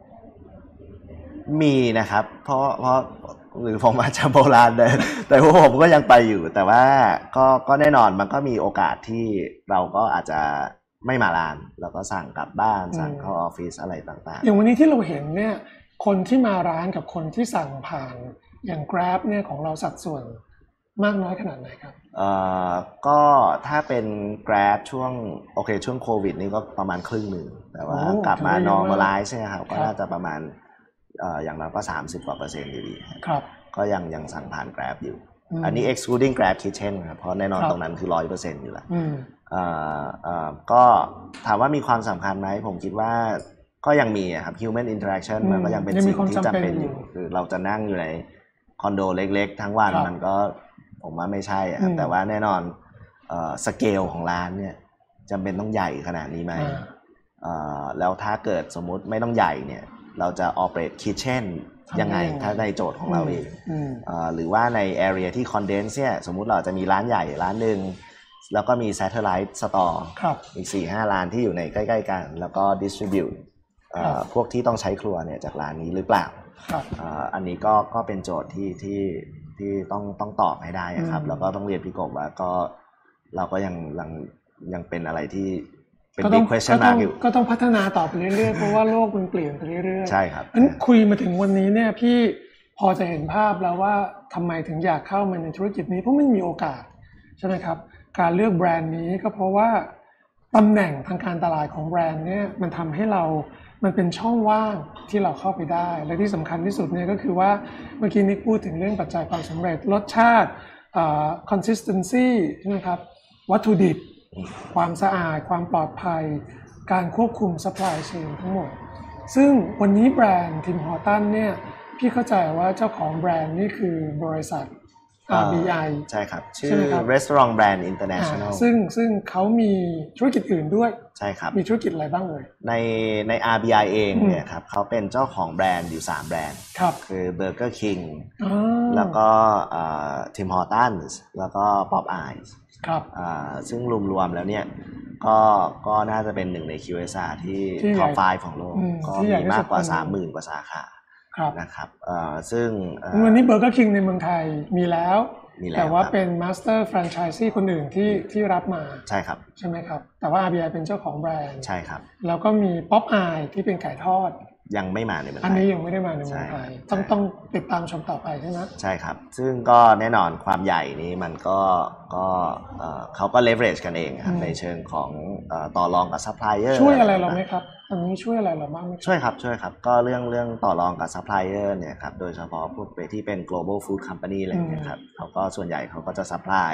[SPEAKER 2] มีนะครับเพราะหรือผมอาจจะโบราณแต่พวกผมก็ยังไปอยู่แต่ว่าก็แน่นอนมันก็มีโอกาสที่เราก็อาจจะไม่มาร้านแล้วก็สั่งกลับบ้านสั่งเข้าออฟฟิศอะไรต่างๆ
[SPEAKER 1] อย่างวันนี้ที่เราเห็นเนี่ยคนที่มาร้านกับคนที่สั่งผ่านอย่าง Grab เนี่ยของเราสัดส่วนมากน้อยขนาดไหนครับ
[SPEAKER 2] ก็ถ้าเป็น Grab ช่วงโควิดนี่ก็ประมาณครึ่งหนึ่งแต่ว่ากลับมา normalize ใช่ไหมครับก็น่าจะประมาณอย่างน้อยก็30%กว่าอยู่ดีครับก็ยังสั่งผ่าน Grab อยู่อันนี้ excluding Grab Kitchen ครับเพราะแน่นอนตรงนั้นคือ 100% อยู่แล้วก็ถามว่ามีความสำคัญไหมผมคิดว่าก็ยังมีครับ human interaction มันก็ยังเป็นสิ่งที่จำเป็นอยู่คือเราจะนั่งอยู่ในคอนโดเล็กๆทั้งวันมันก็ผมว่าไม่ใช่ครับแต่ว่าแน่นอนสเกลของร้านเนี่ยจำเป็นต้องใหญ่ขนาดนี้ไหมแล้วถ้าเกิดสมมุติไม่ต้องใหญ่เนี่ยเราจะ operate kitchen ยังไงถ้าในโจทย์ของเราเองหรือว่าใน area ที่ condense เนี่ยสมมุติเราจะมีร้านใหญ่ร้านหนึ่งแล้วก็มี satellite store อีก 4-5 ร้านที่อยู่ในใกล้ๆกันแล้วก็ distribute พวกที่ต้องใช้ครัวเนี่ยจากร้านนี้หรือเปล่าอันนี้ก็เป็นโจทย์ที่ต้องตอบให้ได้ครับแล้วก็ต้องเรียนพี่กบว่าก็เราก็ยังเป็นอะไรที่เป็น big question mark อยู่
[SPEAKER 1] ก็ต้องพัฒนาต่อไปเรื่อยๆเพราะว่าโลกมันเปลี่ยนไปเรื่อยๆ
[SPEAKER 2] ใช่ครับ
[SPEAKER 1] งั้นคุยมาถึงวันนี้เนี่ยพี่พอจะเห็นภาพแล้วว่าทำไมถึงอยากเข้ามาในธุรกิจนี้เพราะมันมีโอกาสใช่ไหมครับการเลือกแบรนด์นี้ก็เพราะว่าตำแหน่งทางการตลาดของแบรนด์เนี่ยมันทำให้มันเป็นช่องว่างที่เราเข้าไปได้และที่สำคัญที่สุดเนี่ยก็คือว่าเมื่อกี้นิกพูดถึงเรื่องปัจจัยความสำเร็จรสชาติ consistency ใช่ไหมครับวัตถุดิบความสะอาดความปลอดภัยการควบคุม supply chain ทั้งหมดซึ่งวันนี้แบรนด์ทิมฮอร์ตันเนี่ยพี่เข้าใจว่าเจ้าของแบรนด์นี่คือบริษัทRBI
[SPEAKER 2] ใช่ครับชื่อ Restaurant Brand International
[SPEAKER 1] ซึ่งเขามีธุรกิจอื่นด้วย
[SPEAKER 2] ใช่ครับ
[SPEAKER 1] มีธุรกิจอะไรบ้างเลย
[SPEAKER 2] ใน RBI เองเนี่ยครับเขาเป็นเจ้าของแบรนด์อยู่3แบรนด์คือ Burger King แล้วก็Tim Hortons แล้วก็ Popeyes
[SPEAKER 1] ครับ
[SPEAKER 2] ซึ่งรวมๆแล้วเนี่ยก็น่าจะเป็นหนึ่งใน QSR ที่ Top 5 ของโลกก็มีมากกว่า 30,000 กว่าสาขานะครับซึ่ง
[SPEAKER 1] วันนี้ Burger King ในเมืองไทยมีแล้วแต่ว่าเป็น Master Franchisee คนอื่นที่รับมา
[SPEAKER 2] ใช่ครับ
[SPEAKER 1] ใช่ไหมครับแต่ว่า RBI เป็นเจ้าของแบรนด์
[SPEAKER 2] ใช่ครับ
[SPEAKER 1] แล้วก็มี Popeye ที่เป็นไก่ทอด
[SPEAKER 2] ยังไม่มาในเมืองไทย
[SPEAKER 1] อันนี้ยังไม่ได้มาในเมืองไทยต้องติดตามชมต่อไปใช่ไหม
[SPEAKER 2] ใช่ครับซึ่งก็แน่นอนความใหญ่นี้มันก็เขาก็ leverage กันเองครับในเชิงของต่อรองกับ supplier
[SPEAKER 1] ช่วยอะไรเราไหมครับอันนี้ช่วยอะไรเราบ้างไหม
[SPEAKER 2] ช่วยครับก็เรื่องต่อรองกับ supplier เนี่ยครับโดยเฉพาะพวกที่เป็น global food company อะไรอย่างเงี้ยครับเขาก็ส่วนใหญ่เขาก็จะ supply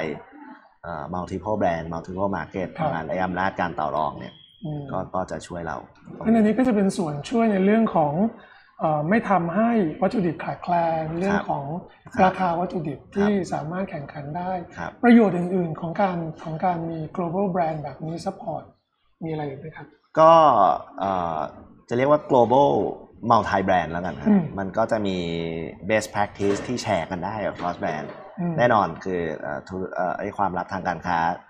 [SPEAKER 2] multiple brand multiple market ทำงานอำนาจการต่อรองเนี่ยก็จะช่วยเรา
[SPEAKER 1] อันนี้ก็จะเป็นส่วนช่วยในเรื่องของไม่ทำให้วัตถุดิบขาดแคลนเรื่องของราคาวัตถุดิบที่สามารถแข่งขันได้ประโยชน์อื่นๆของการมี global brand แบบนี้ support มีอะไรอีกไหมครับ
[SPEAKER 2] ก็จะเรียกว่า global multi brand แล้วกันครับมันก็จะมี best practice ที่แชร์กันได้ across brand แน่นอนคือความลับทางการค้า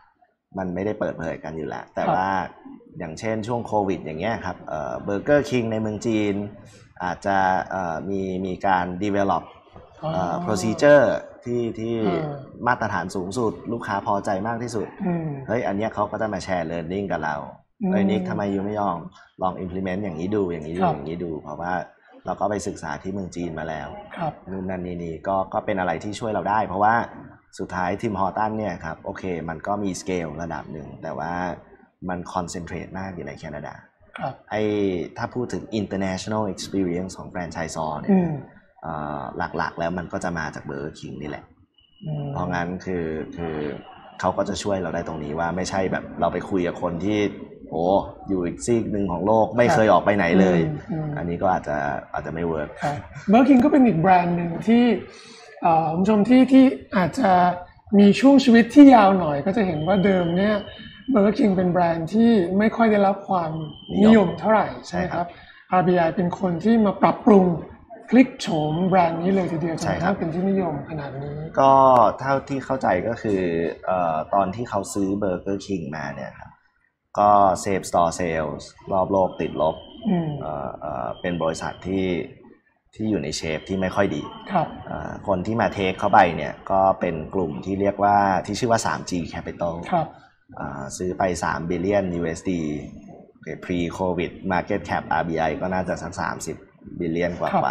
[SPEAKER 2] มันไม่ได้เปิดเผยกันอยู่แล้วแต่ว่าอย่างเช่นช่วงโควิดอย่างเงี้ยครับเบอร์เกอร์คิงในเมืองจีนอาจจะมีการ develop procedure ที่มาตรฐานสูงสุดลูกค้าพอใจมากที่สุดเฮ้ยอันเนี้ยเขาก็จะมาแชร์ learning กับเราเฮ้ยนิกทำไมยูไม่ลอง implement อย่างนี้ดูอย่างนี้ดูเพราะว่าเราก็ไปศึกษาที่เมืองจีนมาแล้วนู่นนั่นนี่ก็เป็นอะไรที่ช่วยเราได้เพราะว่าสุดท้ายทีมฮอร์ตันเนี่ยครับโอเคมันก็มีสเกลระดับหนึ่งแต่ว่ามันคอนเซนเทรตมากอยู่ในแคนาดาถ้าพูดถึง international experience ของแฟรนไชส์ซอเนี่ยหลักๆแล้วมันก็จะมาจากเบอร์เกอร์คิงนี่แหละเพราะงั้นคือเขาก็จะช่วยเราได้ตรงนี้ว่าไม่ใช่แบบเราไปคุยกับคนที่โอ้อยู่อีกซีกหนึ่งของโลกไม่เคยออกไปไหนเลยอันนี้ก็อาจจะไม่เวิร์ก
[SPEAKER 1] เบอร์เกอร์คิงก็เป็นอีกแบรนด์หนึ่งที่คุณผู้ชมที่อาจจะมีช่วงชีวิตที่ยาวหน่อยก็จะเห็นว่าเดิมเนี่ยเบอร์เกอร์คิงเป็นแบรนด์ที่ไม่ค่อยได้รับความนิยมเท่าไหร่ใช่ไหมครับ RBI เป็นคนที่มาปรับปรุงพลิกโฉมแบรนด์นี้เลยทีเดียวจนกระทั่งเป็นที่นิยมขนาดนี้
[SPEAKER 2] ก็เท่าที่เข้าใจก็คือตอนที่เขาซื้อเบอร์เกอร์คิงมาเนี่ยครับก็เซฟสตอร์เซลส์รอบโลกติดลบเป็นบริษัทที่อยู่ในเชฟที่ไม่ค่อยดีคนที่มาเทคเข้าไปเนี่ยก็เป็นกลุ่มที่เรียกว่าที่ชื่อว่า 3G Capital ซื้อไป3 billion USD pre COVID market cap RBI ก็น่าจะสัก30 billion กว่า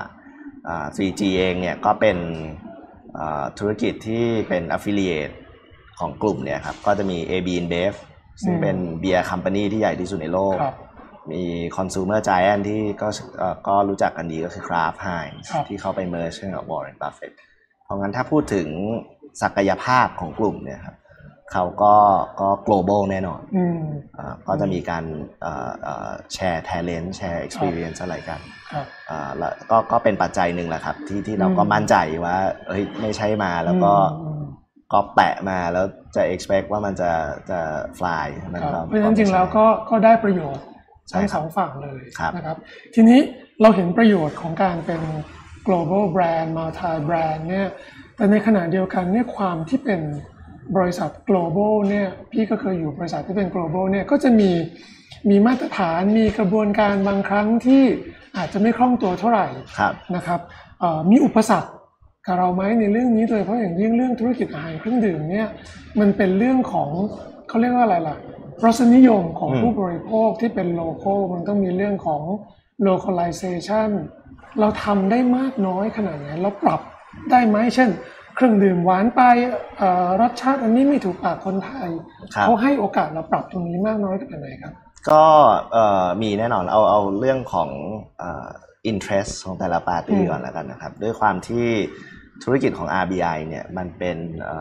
[SPEAKER 2] 3G เองเนี่ยก็เป็นธุรกิจที่เป็น affiliate ของกลุ่มเนี่ยครับก็จะมี AB InBev ซึ่งเป็นเบียร์คัมพานีที่ใหญ่ที่สุดในโลกมี consumer giant ที่ก็รู้จักกันดีก็คือ Kraft Heinz ที่เข้าไป merge กับ Warren Buffett เพราะงั้นถ้าพูดถึงศักยภาพของกลุ่มเนี่ยครับเขาก็ global แน่นอนก็จะมีการแชร์ talent แชร์ experience อะไรกันแล้วก็เป็นปัจจัยหนึ่งแหละครับที่เราก็มั่นใจว่าเฮ้ยไม่ใช่มาแล้วก็แปะมาแล้วจะ expect ว่ามันจะ fly
[SPEAKER 1] เพราะฉะนั้นจริงๆแล้วก็ได้ประโยชน์ทั้งสองฝั่งเลยนะครับทีนี้เราเห็นประโยชน์ของการเป็น global brand multi brand เนี่ยแต่ในขณะเดียวกันเนี่ยความที่เป็นบริษัท global เนี่ยพี่ก็เคยอยู่บริษัทที่เป็น global เนี่ยก็จะมีมาตรฐานมีกระบวนการบางครั้งที่อาจจะไม่คล่องตัวเท่าไหร่นะครับมีอุปสรรคกับเราไหมในเรื่องนี้โดยเฉพาะอย่างยิ่งเรื่องธุรกิจอาหารเครื่องดื่มเนี่ยมันเป็นเรื่องของเขาเรียกว่าอะไรล่ะรสนิยมของผู้บริโภคที่เป็นโลคอลมันต้องมีเรื่องของ localization เราทำได้มากน้อยขนาดไหนเราปรับได้ไหมเช่นเครื่องดื่มหวานไปรสชาติอันนี้ไม่ถูกปากคนไทยเขาให้โอกาสเราปรับตรงนี้มากน้อยขนาดไหนครับ
[SPEAKER 2] ก็มีแน่นอนเอาเรื่องของinterest ของแต่ละปาร์ตี้ก่อนแล้วกันนะครับด้วยความที่ธุรกิจของ RBI เนี่ยมันเป็น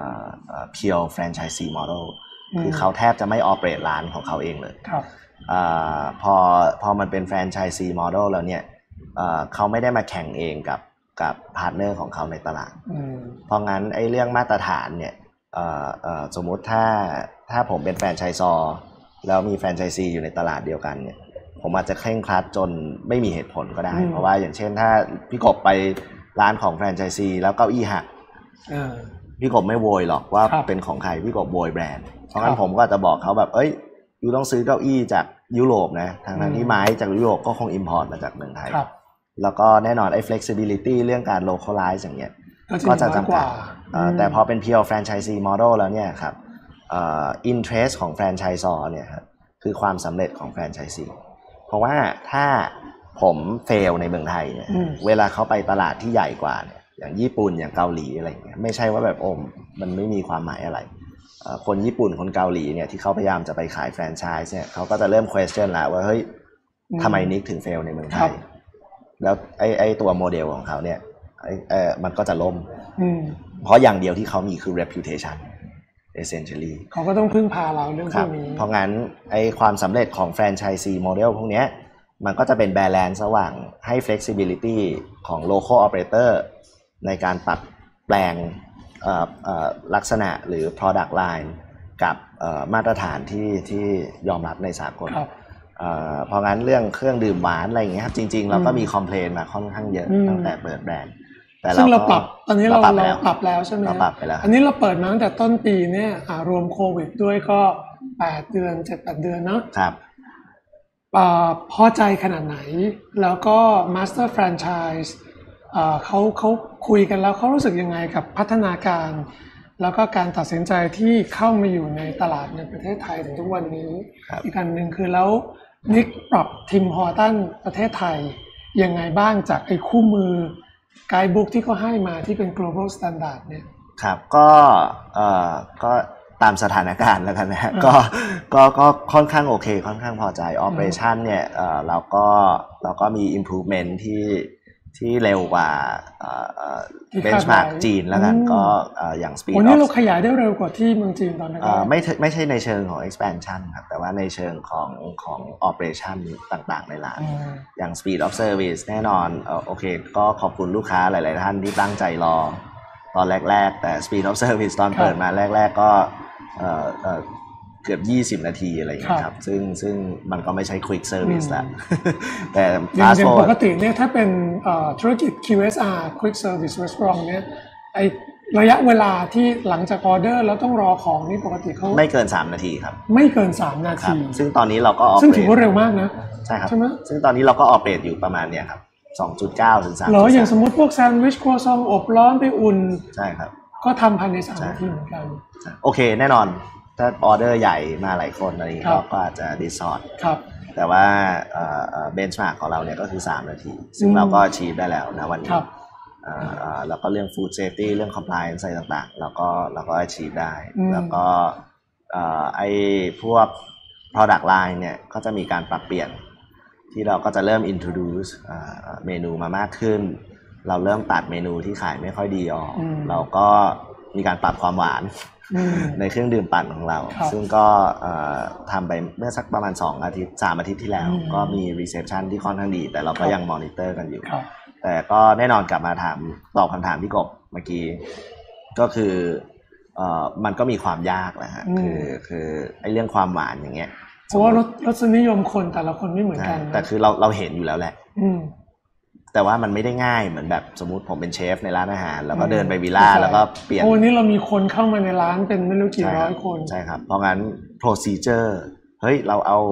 [SPEAKER 2] pure franchisee model คือเขาแทบจะไม่ operate ร้านของเขาเองเลยพอมันเป็น franchisee model แล้วเนี่ยเขาไม่ได้มาแข่งเองกับพาร์ทเนอร์ของเขาในตลาดเพราะงั้นไอ้เรื่องมาตรฐานเนี่ยสมมุติถ้าผมเป็นแฟรนไชส์ซอแล้วมีแฟรนไชส์ซีอยู่ในตลาดเดียวกันเนี่ยผมอาจจะเคร่งครัดจนไม่มีเหตุผลก็ได้เพราะว่าอย่างเช่นถ้าพี่กบไปร้านของแฟรนไชส์ซีแล้วเก้าอี้หักพี่กบไม่โวยหรอกว่าเป็นของใครพี่กบโวยแบรนด์เพราะงั้นผมก็จะบอกเขาแบบยูต้องซื้อเก้าอี้จากยุโรปนะทางที่ไม้จากยุโรปก็คง import มาจากเมืองไทยแล้วก็แน่นอนไอ้ flexibility เรื่องการ localize อย่างเงี้ยก็จะจำกัดแต่พอเป็น pure franchisee model แล้วเนี่ยครับinterest ของ franchisor เนี่ยครับคือความสำเร็จของ franchisee เพราะว่าถ้าผม fail ในเมืองไทยเนี่ยเวลาเขาไปตลาดที่ใหญ่กว่าเนี่ยอย่างญี่ปุ่นอย่างเกาหลีอะไรเงี้ยไม่ใช่ว่าแบบมันไม่มีความหมายอะไรคนญี่ปุ่นคนเกาหลีเนี่ยที่เขาพยายามจะไปขายแฟรนไชส์เนี่ยเขาก็จะเริ่ม question แล้วว่าเฮ้ยทำไมนิกถึง fail ในเมืองไทยแล้วไอ้ตัวโมเดลของเขาเนี่ยมันก็จะล่มเพราะอย่างเดียวที่เขามีคือ reputation essentially
[SPEAKER 1] เขาก็ต้องพึ่งพาเราเรื่องพวกนี้
[SPEAKER 2] เพราะงั้นไอ้ความสำเร็จของ franchisee model พวกนี้มันก็จะเป็น balance ระหว่างให้ flexibility ของ local operator ในการปรับแปลงลักษณะหรือ product line กับมาตรฐานที่ยอมรับในสากลเพราะงั้นเรื่องเครื่องดื่มหวานอะไรอย่างเงี้ยครับจริงๆเราก็มีคอมเพลนมาค่อนข้างเยอะตั้งแต่เปิดแบรนด์แต่
[SPEAKER 1] ซึ่งเรา
[SPEAKER 2] ก็
[SPEAKER 1] ปรับตอนนี้เรา
[SPEAKER 2] ปรับแล้ว
[SPEAKER 1] ปรับแล้วใช่ไหม
[SPEAKER 2] เราปรับไปแล้ว
[SPEAKER 1] อันนี้เราเปิดมาตั้งแต่ต้นปีเนี่ยรวมโควิดด้วยก็8 เดือน 7-8 เดือนเนาะ
[SPEAKER 2] ครับ
[SPEAKER 1] พอใจขนาดไหนแล้วก็ Master Franchise เขาคุยกันแล้วเขารู้สึกยังไงกับพัฒนาการแล้วก็การตัดสินใจที่เข้ามาอยู่ในตลาดในประเทศไทยถึงทุกวันนี้ อีกอันหนึ่งคือแล้วนิกปรับทิมฮอร์ตันประเทศไทยยังไงบ้างจากไอ้คู่มือไกด์บุ๊กที่เขาให้มาที่เป็น global standard เนี่ย
[SPEAKER 2] ครับก็ตามสถานการณ์แล้วกันนะก็ค่อนข้างโอเคค่อนข้างพอใจ operation เนี่ยเราก็มี improvement ที่เร็วกว่าbenchmark จีนแล้วกันก็อย่าง speed
[SPEAKER 1] วันนี้เราขยายได้เร็วกว่าที่เมืองจีนตอนนั้น
[SPEAKER 2] ไม่ใช่ในเชิงของ expansion ครับแต่ว่าในเชิงของ operation ต่างๆในร้านอย่าง speed of service แน่นอนโอเคก็ขอบคุณลูกค้าหลายๆท่านที่ตั้งใจรอตอนแรกๆแต่ speed of service ตอนเปิดมาแรกๆก็เกือบ20 นาทีอะไรอย่างเงี้ยครับซึ่งมันก็ไม่ใช่ quick service ละแต่
[SPEAKER 1] fast forward ปกติเนี่ยถ้าเป็นธุรกิจ QSR quick service restaurant เนี่ยไอระยะเวลาที่หลังจากออเดอร์แล้วต้องรอของนี่ปกติเขา
[SPEAKER 2] ไม่เกิน3 นาทีครับ
[SPEAKER 1] ไม่เกิน3 นาที
[SPEAKER 2] ซึ่งตอนนี้เราก็
[SPEAKER 1] ซึ่งถือว่าเร็วมากนะ
[SPEAKER 2] ใช่ครับซึ่งตอนนี้เราก็ออเปเรตอยู่ประมาณเนี่ยครับ 2.9 ถึง 3.3
[SPEAKER 1] เหรออย่างสมมุติพวกแซนด์วิชครัวซองอบร้อนไปอุ่น
[SPEAKER 2] ใช่ครับ
[SPEAKER 1] ก็ทำภายใน3 นาทีเหมือนกัน
[SPEAKER 2] โอเคแน่นอนถ้าออเดอร์ใหญ่มาหลายคนอะไรอย่างนี้ก็อาจจะดิสซอร์ทแต่ว่าเบนช์มาร์กของเราเนี่ยก็คือ3 นาทีซึ่งเราก็ชีพได้แล้วนะวันนี้แล้วก็เรื่อง food safety เรื่อง compliance อะไรต่างๆเราก็ achieve ได้แล้วก็ไอ้พวก product line เนี่ยก็จะมีการปรับเปลี่ยนที่เราก็จะเริ่ม introduce เมนูมามากขึ้นเราเริ่มตัดเมนูที่ขายไม่ค่อยดีออกเราก็มีการปรับความหวานในเครื่องดื่มปั่นของเราซึ่งก็ทำไปเมื่อสักประมาณ3 อาทิตย์ที่แล้วก็มี reception ที่ค่อนข้างดีแต่เราก็ยังมอนิเตอร์กันอยู่แต่ก็แน่นอนกลับมาตอบคำถามพี่กบเมื่อกี้ก็คือมันก็มีความยากแหละฮะคือไอ้เรื่องความหวานอย่างเงี้ย
[SPEAKER 1] เพราะว่ารสนิยมคนแต่ละคนไม่เหมือนกัน
[SPEAKER 2] แต่คือเราเห็นอยู่แล้วแหละแต่ว่ามันไม่ได้ง่ายเหมือนแบบสมมุติผมเป็นเชฟในร้านอาหารแล้วก็เดินไปวิลล่าแล้วก็เปลี่ยน
[SPEAKER 1] วันนี้เรามีคนเข้ามาในร้านเป็นไม่รู้กี่ร้อยคน
[SPEAKER 2] ใช่ครับเพราะงั้น procedure เฮ้ยเราเอา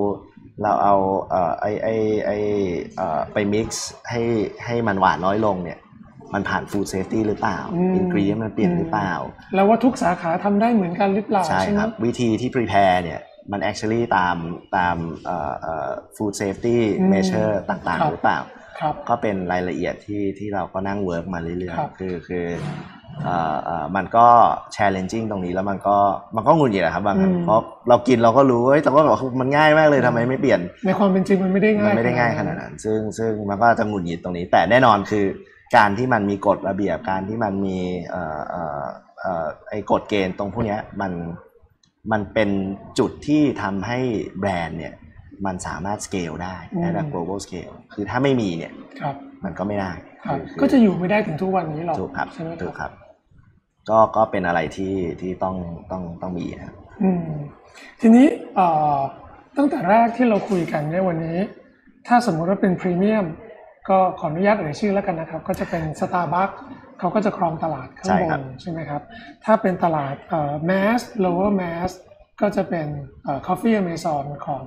[SPEAKER 2] ไป mix ให้มันหวานน้อยลงเนี่ยมันผ่าน food safety หรือเปล่า ingredient มันเปลี่ยนหรือเปล่า
[SPEAKER 1] แล้วว่าทุกสาขาทำได้เหมือนกันหรือเปล่า
[SPEAKER 2] ใช่ครับวิธีที่ prepare เนี่ยมัน actually ตามfood safety measure ต่างๆหรือเปล่าก็เป็นรายละเอียดที่เราก็นั่งเวิร์กมาเรื่อยๆคือมันก็ challenging ตรงนี้แล้วมันก็หงุดหงิดครับบางครั้งเพราะเรากินเราก็รู้แต่ว่ามันง่ายมากเลยทำไมไม่เปลี่ยน
[SPEAKER 1] ในความเป็นจริงมันไม่ได้
[SPEAKER 2] ง่ายขนาดนั้นซึ่งมันก็จะหงุดหงิดตรงนี้แต่แน่นอนคือการที่มันมีกฎระเบียบการที่มันมีไอ้กฎเกณฑ์ตรงพวกนี้มันเป็นจุดที่ทำให้แบรนด์เนี่ยมันสามารถสเกลได้ในระดับ global scale คือถ้าไม่มีเนี่ยมันก็ไม่ได้
[SPEAKER 1] ก็จะอยู่ไม่ได้ถึงทุกวันนี้หรอก
[SPEAKER 2] ถูกครับถูกครับก็เป็นอะไรที่ต้องมีครับ
[SPEAKER 1] ทีนี้ตั้งแต่แรกที่เราคุยกันในวันนี้ถ้าสมมติว่าเป็นพรีเมียมก็ขออนุญาตเอ่ยชื่อแล้วกันนะครับก็จะเป็น Starbucks เขาก็จะครองตลาดข้างบนใช่ไหมครับถ้าเป็นตลาดmass lower mass ก็จะเป็นCoffee Amazon ของ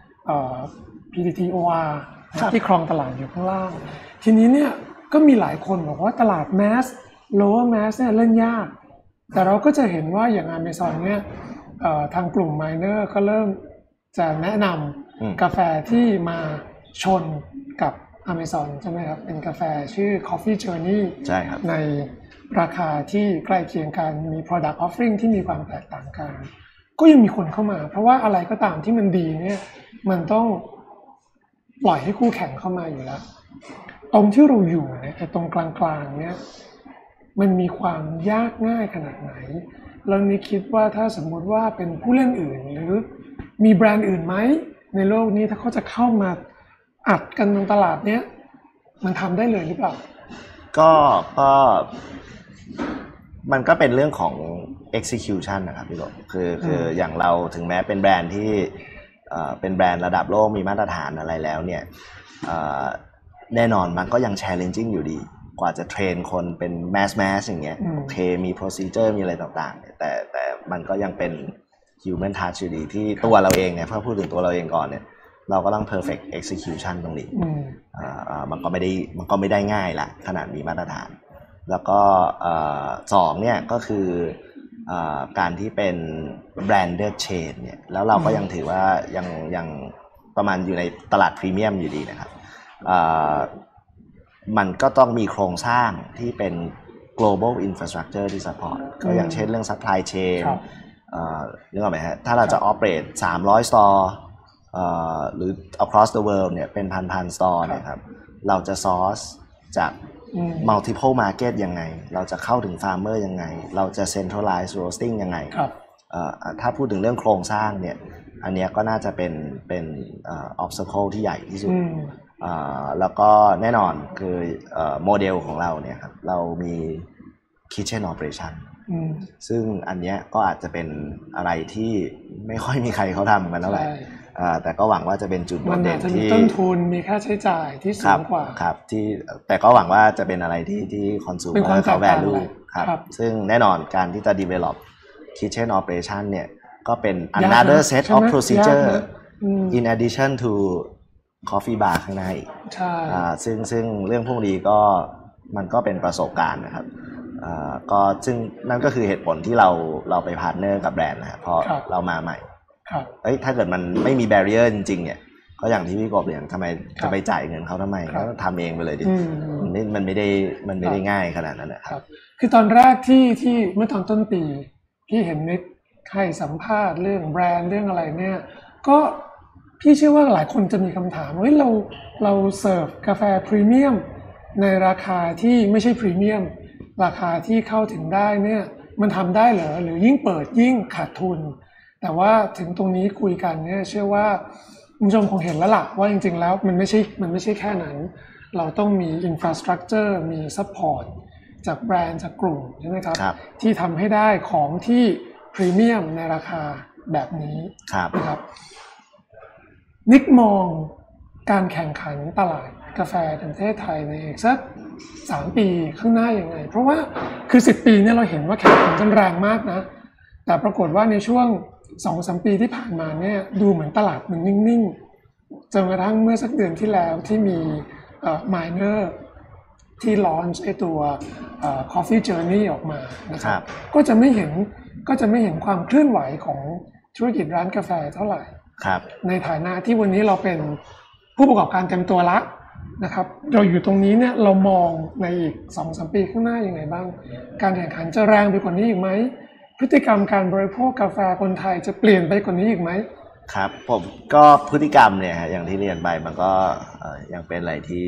[SPEAKER 1] PTTOR ที่ครองตลาดอยู่ข้างล่างทีนี้เนี่ยก็มีหลายคนบอกว่าตลาด mass lower mass เนี่ยเล่นยากแต่เราก็จะเห็นว่าอย่าง Amazon เนี่ยทางกลุ่ม Miner ก็เริ่มจะแนะนำกาแฟที่มาชนกับ Amazon ใช่ไหมครับเป็นกาแฟชื่อ Coffee Journey
[SPEAKER 2] ใช่ครับ
[SPEAKER 1] ในราคาที่ใกล้เคียงกันมี Product Offering ที่มีความแตกต่างกันก็ยังมีคนเข้ามาเพราะว่าอะไรก็ตามที่มันดีเนี่ยมันต้องปล่อยให้คู่แข่งเข้ามาอยู่แล้วตรงที่เราอยู่เนี่ยตรงกลางๆเนี่ยมันมีความยากง่ายขนาดไหนเรานี่คิดว่าถ้าสมมุติว่าเป็นผู้เล่นอื่นหรือมีแบรนด์อื่นไหมในโลกนี้ถ้าเขาจะเข้ามาอัดกันตรงตลาดเนี้ยมันทำได้เลยหรือเปล่า
[SPEAKER 2] ก็มันก็เป็นเรื่องของ execution นะครับพี่หลงคืออย่างเราถึงแม้เป็นแบรนด์ที่เป็นแบรนด์ระดับโลกมีมาตรฐานอะไรแล้วเนี่ยแน่นอนมันก็ยัง challenging อยู่ดีกว่าจะเทรนคนเป็นแมสอย่างเงี้ยโอเคมี procedure มีอะไรต่างๆแต่มันก็ยังเป็น human touch อยู่ดีที่ตัวเราเองเนี่ยถ้าพูดถึงตัวเราเองก่อนเนี่ยเราก็ต้อง perfect execution ตรงนี้มันก็ไม่ได้ง่ายละขนาดมีมาตรฐานแล้วก็สองเนี่ยก็คือการที่เป็น branded chain เนี่ยแล้วเราก็ยังถือว่ายังประมาณอยู่ในตลาดพรีเมียมอยู่ดีนะครับมันก็ต้องมีโครงสร้างที่เป็น global infrastructure ที่ support ก็อย่างเช่นเรื่อง supply chain นึกออกไหมฮะถ้าเราจะ operate 300 store หรือ across the world เนี่ยเป็นพัน store เนี่ยครับเราจะ source จาก multiple market ยังไงเราจะเข้าถึง farmer ยังไงเราจะ centralize roasting ยังไงถ้าพูดถึงเรื่องโครงสร้างเนี่ยอันนี้ก็น่าจะเป็นobstacle ที่ใหญ่ที่สุดแล้วก็แน่นอนคือโมเดลของเราเนี่ยครับเรามี kitchen operation ซึ่งอันนี้ก็อาจจะเป็นอะไรที่ไม่ค่อยมีใครเขาทำกันเท่าไหร่แต่ก็หวังว่าจะเป็นจุดโดดเด่นที่
[SPEAKER 1] ต้นทุนมีค่าใช้จ่ายที่สูงกว่า
[SPEAKER 2] ครับที่แต่ก็หวังว่าจะเป็นอะไรที่ consumer เขา value ครับซึ่งแน่นอนการที่จะ develop kitchen operation เนี่ยก็เป็น another set of procedure in addition to coffee bar ข้างในซึ่งเรื่องพวกนี้ก็มันก็เป็นประสบการณ์นะครับก็ซึ่งนั่นก็คือเหตุผลที่เราไปพาร์ทเนอร์กับแบรนด์นะครับพอเรามาใหม่ถ้าเกิดมันไม่มีแบเรียร์จริงๆเนี่ยก็อย่างที่พี่กบเรียนทำไมจะไปจ่ายเงินเขาทำไมก็ทำเองไปเลยดิมันไม่ได้ง่ายขนาดนั้นนะครับ
[SPEAKER 1] คือตอนแรกที่เมื่อตอนต้นปีพี่เห็นนิดให้สัมภาษณ์เรื่องแบรนด์เรื่องอะไรเนี่ยก็พี่เชื่อว่าหลายคนจะมีคำถามว่าเราเสิร์ฟกาแฟพรีเมียมในราคาที่ไม่ใช่พรีเมียมราคาที่เข้าถึงได้เนี่ยมันทำได้เหรอหรือยิ่งเปิดยิ่งขาดทุนแต่ว่าถึงตรงนี้คุยกันเนี่ยเชื่อว่าคุณผู้ชมคงเห็นแล้วล่ะว่าจริงๆแล้วมันไม่ใช่แค่นั้นเราต้องมีอินฟราสตรัคเจอร์มีซัพพอร์ตจากแบรนด์จากกลุ่มใช่ไหมครับที่ทำให้ได้ของที่พรีเมียมในราคาแบบนี้นะครับนิกมองการแข่งขันตลาดกาแฟในประเทศไทยในอีกสัก3 ปีข้างหน้ายังไงเพราะว่าคือ10 ปีเนี่ยเราเห็นว่าแข่งขันกันแรงมากนะแต่ปรากฏว่าในช่วง 2-3 ปีที่ผ่านมาเนี่ยดูเหมือนตลาดมันนิ่งๆจนกระทั่งเมื่อสักเดือนที่แล้วที่มีMiner ที่ลอนช์ไอตัวCoffee Journey ออกมานะครับก็จะไม่เห็นความเคลื่อนไหวของธุรกิจร้านกาแฟเท่าไหร่ในฐานะที่วันนี้เราเป็นผู้ประกอบการเต็มตัวละนะครับเราอยู่ตรงนี้เนี่ยเรามองในอีก 2-3 ปีข้างหน้ายังไงบ้างการแข่งขันจะแรงไปกว่านี้อีกไหมพฤติกรรมการบริโภคกาแฟคนไทยจะเปลี่ยนไปกว่านี้อีกไหม
[SPEAKER 2] ครับผมก็พฤติกรรมเนี่ยอย่างที่เรียนไปมันก็ยังเป็นอะไรที่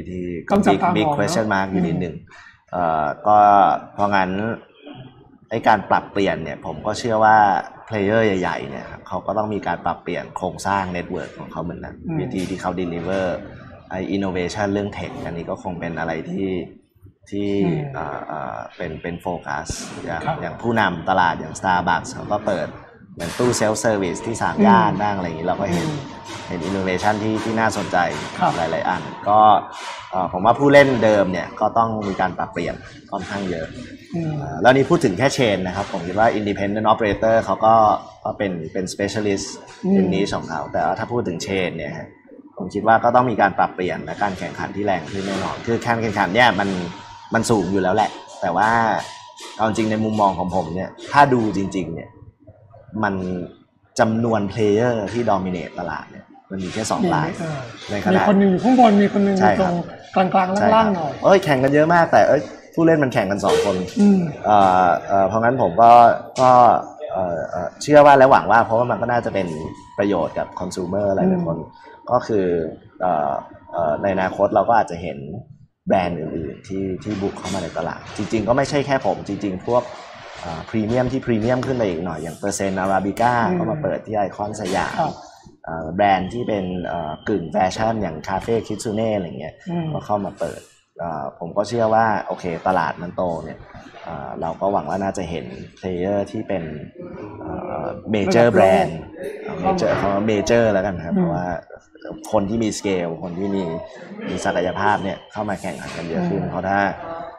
[SPEAKER 2] big question mark อยู่นิดนึงก็เพราะงั้นไอ้การปรับเปลี่ยนเนี่ยผมก็เชื่อว่าเพลเยอร์ใหญ่ๆเนี่ยเขาก็ต้องมีการปรับเปลี่ยนโครงสร้างเน็ตเวิร์กของเขาเหมือนกันวิธีที่เขา deliver ไอ้ innovation เรื่องเทคอันนี้ก็คงเป็นอะไรที่เป็นโฟกัสอย่างผู้นำตลาดอย่าง Starbucks เขาก็เปิดเหมือนตู้เซลฟ์เซอร์วิสที่3 ย่านบ้างอะไรอย่างนี้เราก็เห็น innovation ที่น่าสนใจหลายๆอันก็ผมว่าผู้เล่นเดิมเนี่ยก็ต้องมีการปรับเปลี่ยนค่อนข้างเยอะแล้วนี่พูดถึงแค่เชนนะครับผมคิดว่า independent operator เขาก็เป็น specialist ในนี้ของเขาแต่ถ้าพูดถึงเชนเนี่ยผมคิดว่าก็ต้องมีการปรับเปลี่ยนและการแข่งขันที่แรงขึ้นแน่นอนคือการแข่งขันเนี่ยมันสูงอยู่แล้วแหละแต่ว่าเอาจริงในมุมมองของผมเนี่ยถ้าดูจริงๆเนี่ยมันจำนวนเพลเยอร์ที่ดอมิเนตตลาดเนี่ยมันมีแค่2 รายในขณะ
[SPEAKER 1] มีคนหนึ่งอยู่ข้างบนมีคนหนึ่งอยู่ตรงกลางๆล่างๆหน่อย
[SPEAKER 2] แข่งกันเยอะมากแต่ผู้เล่นมันแข่งกัน2 คนเพราะงั้นผมก็เชื่อว่าและหวังว่าเพราะว่ามันก็น่าจะเป็นประโยชน์กับคอน sumer หลายๆคนก็คือในอนาคตเราก็อาจจะเห็นแบรนด์อื่นๆที่บุกเข้ามาในตลาดจริงๆก็ไม่ใช่แค่ผมจริงๆพวกพรีเมียมที่พรีเมียมขึ้นไปอีกหน่อยอย่างเปอร์เซ็นต์อาราบิก้าก็มาเปิดที่ไอคอนสยามแบรนด์ที่เป็นกึ่งแฟชั่นอย่างคาเฟ่คิทซูเน่อะไรเงี้ยก็เข้ามาเปิดผมก็เชื่อว่าโอเคตลาดมันโตเนี่ยเราก็หวังว่าน่าจะเห็นเพลเยอร์ที่เป็นเมเจอร์แบรนด์เมเจอร์เขาเมเจอร์แล้วกันครับเพราะว่าคนที่มีสเกลคนที่มีศักยภาพเนี่ยเข้ามาแข่งขันกันเยอะขึ้นเพราะ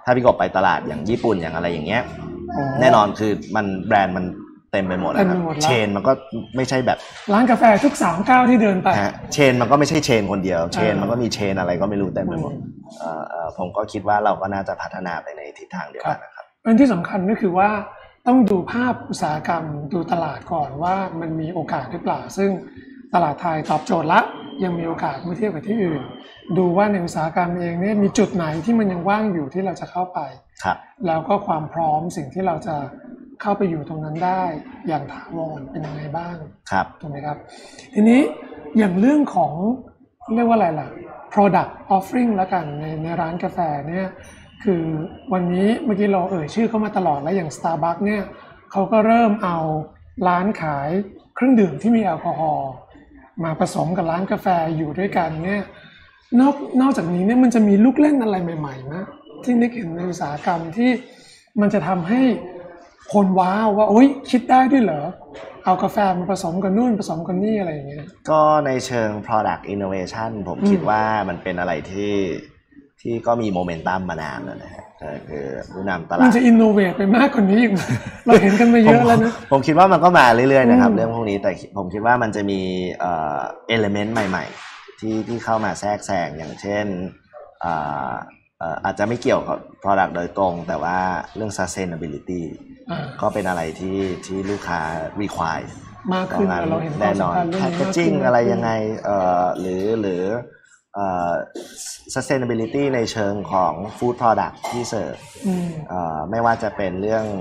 [SPEAKER 2] ถ้าพี่กบไปตลาดอย่างญี่ปุ่นอย่างอะไรอย่างเงี้ยแน่นอนคือมันแบรนด์มันเต็มไปหมดแล้วเชนมันก็ไม่ใช่แบบ
[SPEAKER 1] ร้านกาแฟทุก3 ก้าวที่เดินไป
[SPEAKER 2] เชนมันก็ไม่ใช่เชนคนเดียวเชนมันก็มีเชนอะไรก็ไม่รู้เต็มไปหมดผมก็คิดว่าเราก็น่าจะพัฒนาไปในทิศทางเดียวกันนะครับ
[SPEAKER 1] อันที่สำคัญก็คือว่าต้องดูภาพอุตสาหกรรมดูตลาดก่อนว่ามันมีโอกาสหรือเปล่าซึ่งตลาดไทยตอบโจทย์ละยังมีโอกาสเมื่อเทียบกับที่อื่นดูว่าในอุตสาหกรรมเองเนี่ยมีจุดไหนที่มันยังว่างอยู่ที่เราจะเข้าไปแล้วก็ความพร้อมสิ่งที่เราจะเข้าไปอยู่ตรงนั้นได้อย่างถาวรเป็นยังไงบ้างถูกไหมครับทีนี้อย่างเรื่องของเรียกว่าอะไรล่ะ product offering แล้วกันในร้านกาแฟเนี่ยคือวันนี้เมื่อกี้เราชื่อเข้ามาตลอดแล้วอย่าง Starbucks เนี่ยเขาก็เริ่มเอาร้านขายเครื่องดื่มที่มีแอลกอฮอล์มาผสมกับร้านกาแฟอยู่ด้วยกันเนี่ยนอกจากนี้เนี่ยมันจะมีลูกเล่นอะไรใหม่ๆนะที่นึกเห็นในอุตสาหกรรมที่มันจะทำให้คนว้าวว่าโอ๊ยคิดได้ด้วยเหรอเอากาแฟมาผสมกับนู่นผสมกับนี่อะไรอย่างเงี้ย
[SPEAKER 2] ก็ในเชิง product innovation ผมคิดว่ามันเป็นอะไรที่ก็มีโมเมนตัมมานานแล้วนะฮะคือผู้นำตลาด
[SPEAKER 1] มันจะ innovate ไปมากกว่านี้อีกเราเห็นกันมาเยอะแล้วนะ
[SPEAKER 2] ผมคิดว่ามันก็มาเรื่อยๆนะครับเรื่องพวกนี้แต่ผมคิดว่ามันจะมีelement ใหม่ๆที่เข้ามาแทรกแซงอย่างเช่นอาจจะไม่เกี่ยวกับ product โดยตรงแต่ว่าเรื่อง sustainability ก็เป็นอะไรที่ลูกค้า require
[SPEAKER 1] มากขึ้นเราเห็นแน่นอน
[SPEAKER 2] packaging อะไรยังไงหรือsustainability ในเชิงของ food product ที่เสิร์ฟไม่ว่าจะเป็นเรื่อง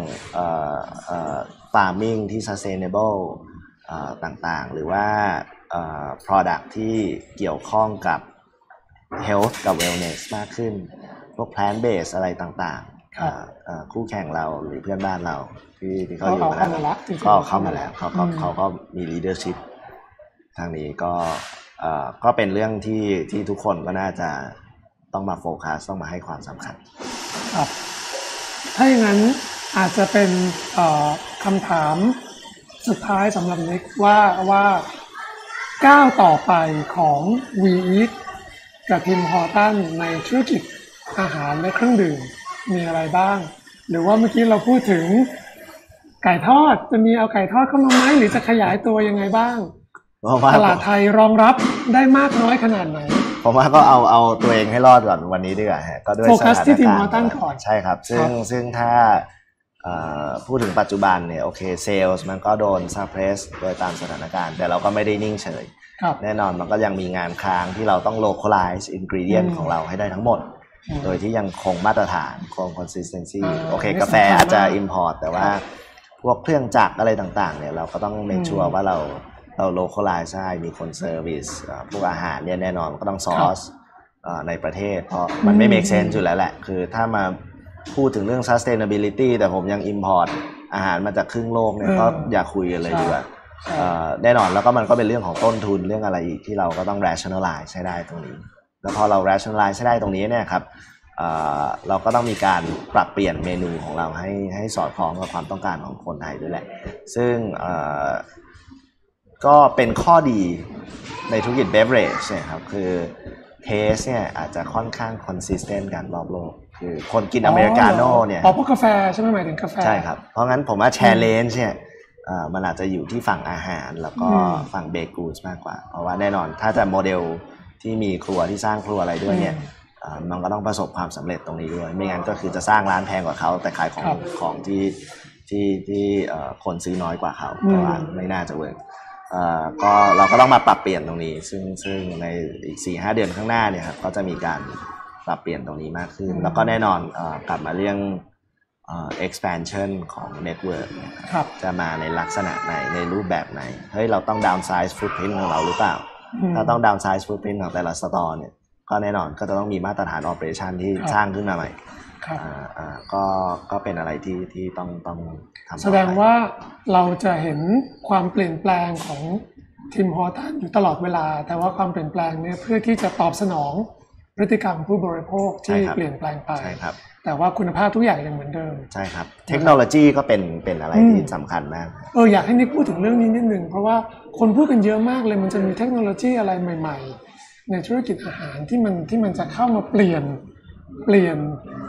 [SPEAKER 2] farming ที่ sustainable ต่างๆหรือว่า product ที่เกี่ยวข้องกับ health กับ wellness มากขึ้นพวก plant based อะไรต่างๆคู่แข่งเราหรือเพื่อนบ้านเราที่เขาอยู่มาแล้วก็เข้ามาแล้วเขาก็มี leadership ทางนี้ก็เป็นเรื่องที่ทุกคนก็น่าจะต้องมาโฟกัสต้องมาให้ความสำคัญ
[SPEAKER 1] ครับถ้าอย่างนั้นอาจจะเป็นคำถามสุดท้ายสำหรับนิกว่าก้าวต่อไปของ We Eat กับTim Hortonsในธุรกิจอาหารและเครื่องดื่มมีอะไรบ้างหรือว่าเมื่อกี้เราพูดถึงไก่ทอดจะมีเอาไก่ทอดเข้ามาไหมหรือจะขยายตัวยังไงบ้างตลาดไทยรองรับได้มากน้อยขนาดไหน
[SPEAKER 2] ผมว่าก็เอาตัวเองให้รอดก่อนวันนี้ดีกว่าฮะก็ด้วย
[SPEAKER 1] โฟกัสที่Tim Hortonsก่อน
[SPEAKER 2] ใช่ครับซึ่งถ้าพูดถึงปัจจุบันเนี่ยโอเคเซลส์มันก็โดนซัพเพรสโดยตามสถานการณ์แต่เราก็ไม่ได้นิ่งเฉยแน่นอนมันก็ยังมีงานค้างที่เราต้อง localize ingredient ของเราให้ได้ทั้งหมดโดยที่ยังคงมาตรฐานคง consistency โอเคกาแฟอาจจะ import แต่ว่าพวกเครื่องจักรอะไรต่างๆเนี่ยเราก็ต้อง make sure ว่าเรา localize ได้มีคน service พวกอาหารเนี่ยแน่นอนก็ต้อง source ในประเทศเพราะมันไม่ make sense อยู่แล้วแหละคือถ้ามาพูดถึงเรื่อง sustainability แต่ผมยัง import อาหารมาจากครึ่งโลกเนี่ยก็อย่าคุยกันเลยดีกว่าแน่นอนแล้วก็มันก็เป็นเรื่องของต้นทุนเรื่องอะไรอีกที่เราก็ต้อง rationalize ใช้ได้ตรงนี้แล้วพอเรา rationalize ใช้ได้ตรงนี้เนี่ยครับเราก็ต้องมีการปรับเปลี่ยนเมนูของเราให้สอดคล้องกับความต้องการของคนไทยด้วยแหละซึ่งก็เป็นข้อดีในธุรกิจ beverage เนี่ยครับคือ taste เนี่ยอาจจะค่อนข้าง consistent กันรอบโลกคือคนกินอเมริกาโน่เนี่ย
[SPEAKER 1] พวกกาแฟใช่ไหมหมายถึงกาแฟ
[SPEAKER 2] ใช่ครับเพราะงั้นผมว่า challenge เนี่ยมันอาจจะอยู่ที่ฝั่งอาหารแล้วก็ฝั่งเบเกอรี่มากกว่าเพราะว่าแน่นอนถ้าจะโมเดลที่มีครัวที่สร้างครัวอะไรด้วยเนี่ยมันก็ต้องประสบความสำเร็จตรงนี้ด้วยไม่งั้นก็คือจะสร้างร้านแพงกว่าเขาแต่ขายของที่คนซื้อน้อยกว่าเขาเพราะว่าไม่น่าจะเวิร์กก็เราก็ต้องมาปรับเปลี่ยนตรงนี้ซึ่งในอีก 4-5 เดือนข้างหน้าเนี่ยครับก็จะมีการปรับเปลี่ยนตรงนี้มากขึ้นแล้วก็แน่นอนกลับมาเรื่องexpansion ของ network จะมาในลักษณะไหนในรูปแบบไหนเฮ้ยเราต้อง downsize footprint ของเราหรือเปล่าถ้าต้อง downsize footprint ของแต่ละ store เนี่ยก็แน่นอนก็จะต้องมีมาตรฐาน operation ที่สร้างขึ้นมาใหม่ก็เป็นอะไรที่ต้องทำ
[SPEAKER 1] แสดงว่าเราจะเห็นความเปลี่ยนแปลงของTim Hortonsอยู่ตลอดเวลาแต่ว่าความเปลี่ยนแปลงเนี่ยเพื่อที่จะตอบสนองพฤติกรรมผู้บริโภคที่เปลี่ยนแปลงไปแต่ว่าคุณภาพทุกอย่างยังเหมือนเดิม
[SPEAKER 2] ใช่ครับเทคโนโลยีก็เป็นอะไรที่สำคัญมาก
[SPEAKER 1] อยากให้นิกพูดถึงเรื่องนี้นิดนึงเพราะว่าคนพูดกันเยอะมากเลยมันจะมีเทคโนโลยีอะไรใหม่ๆในธุรกิจอาหารที่มันจะเข้ามาเปลี่ยน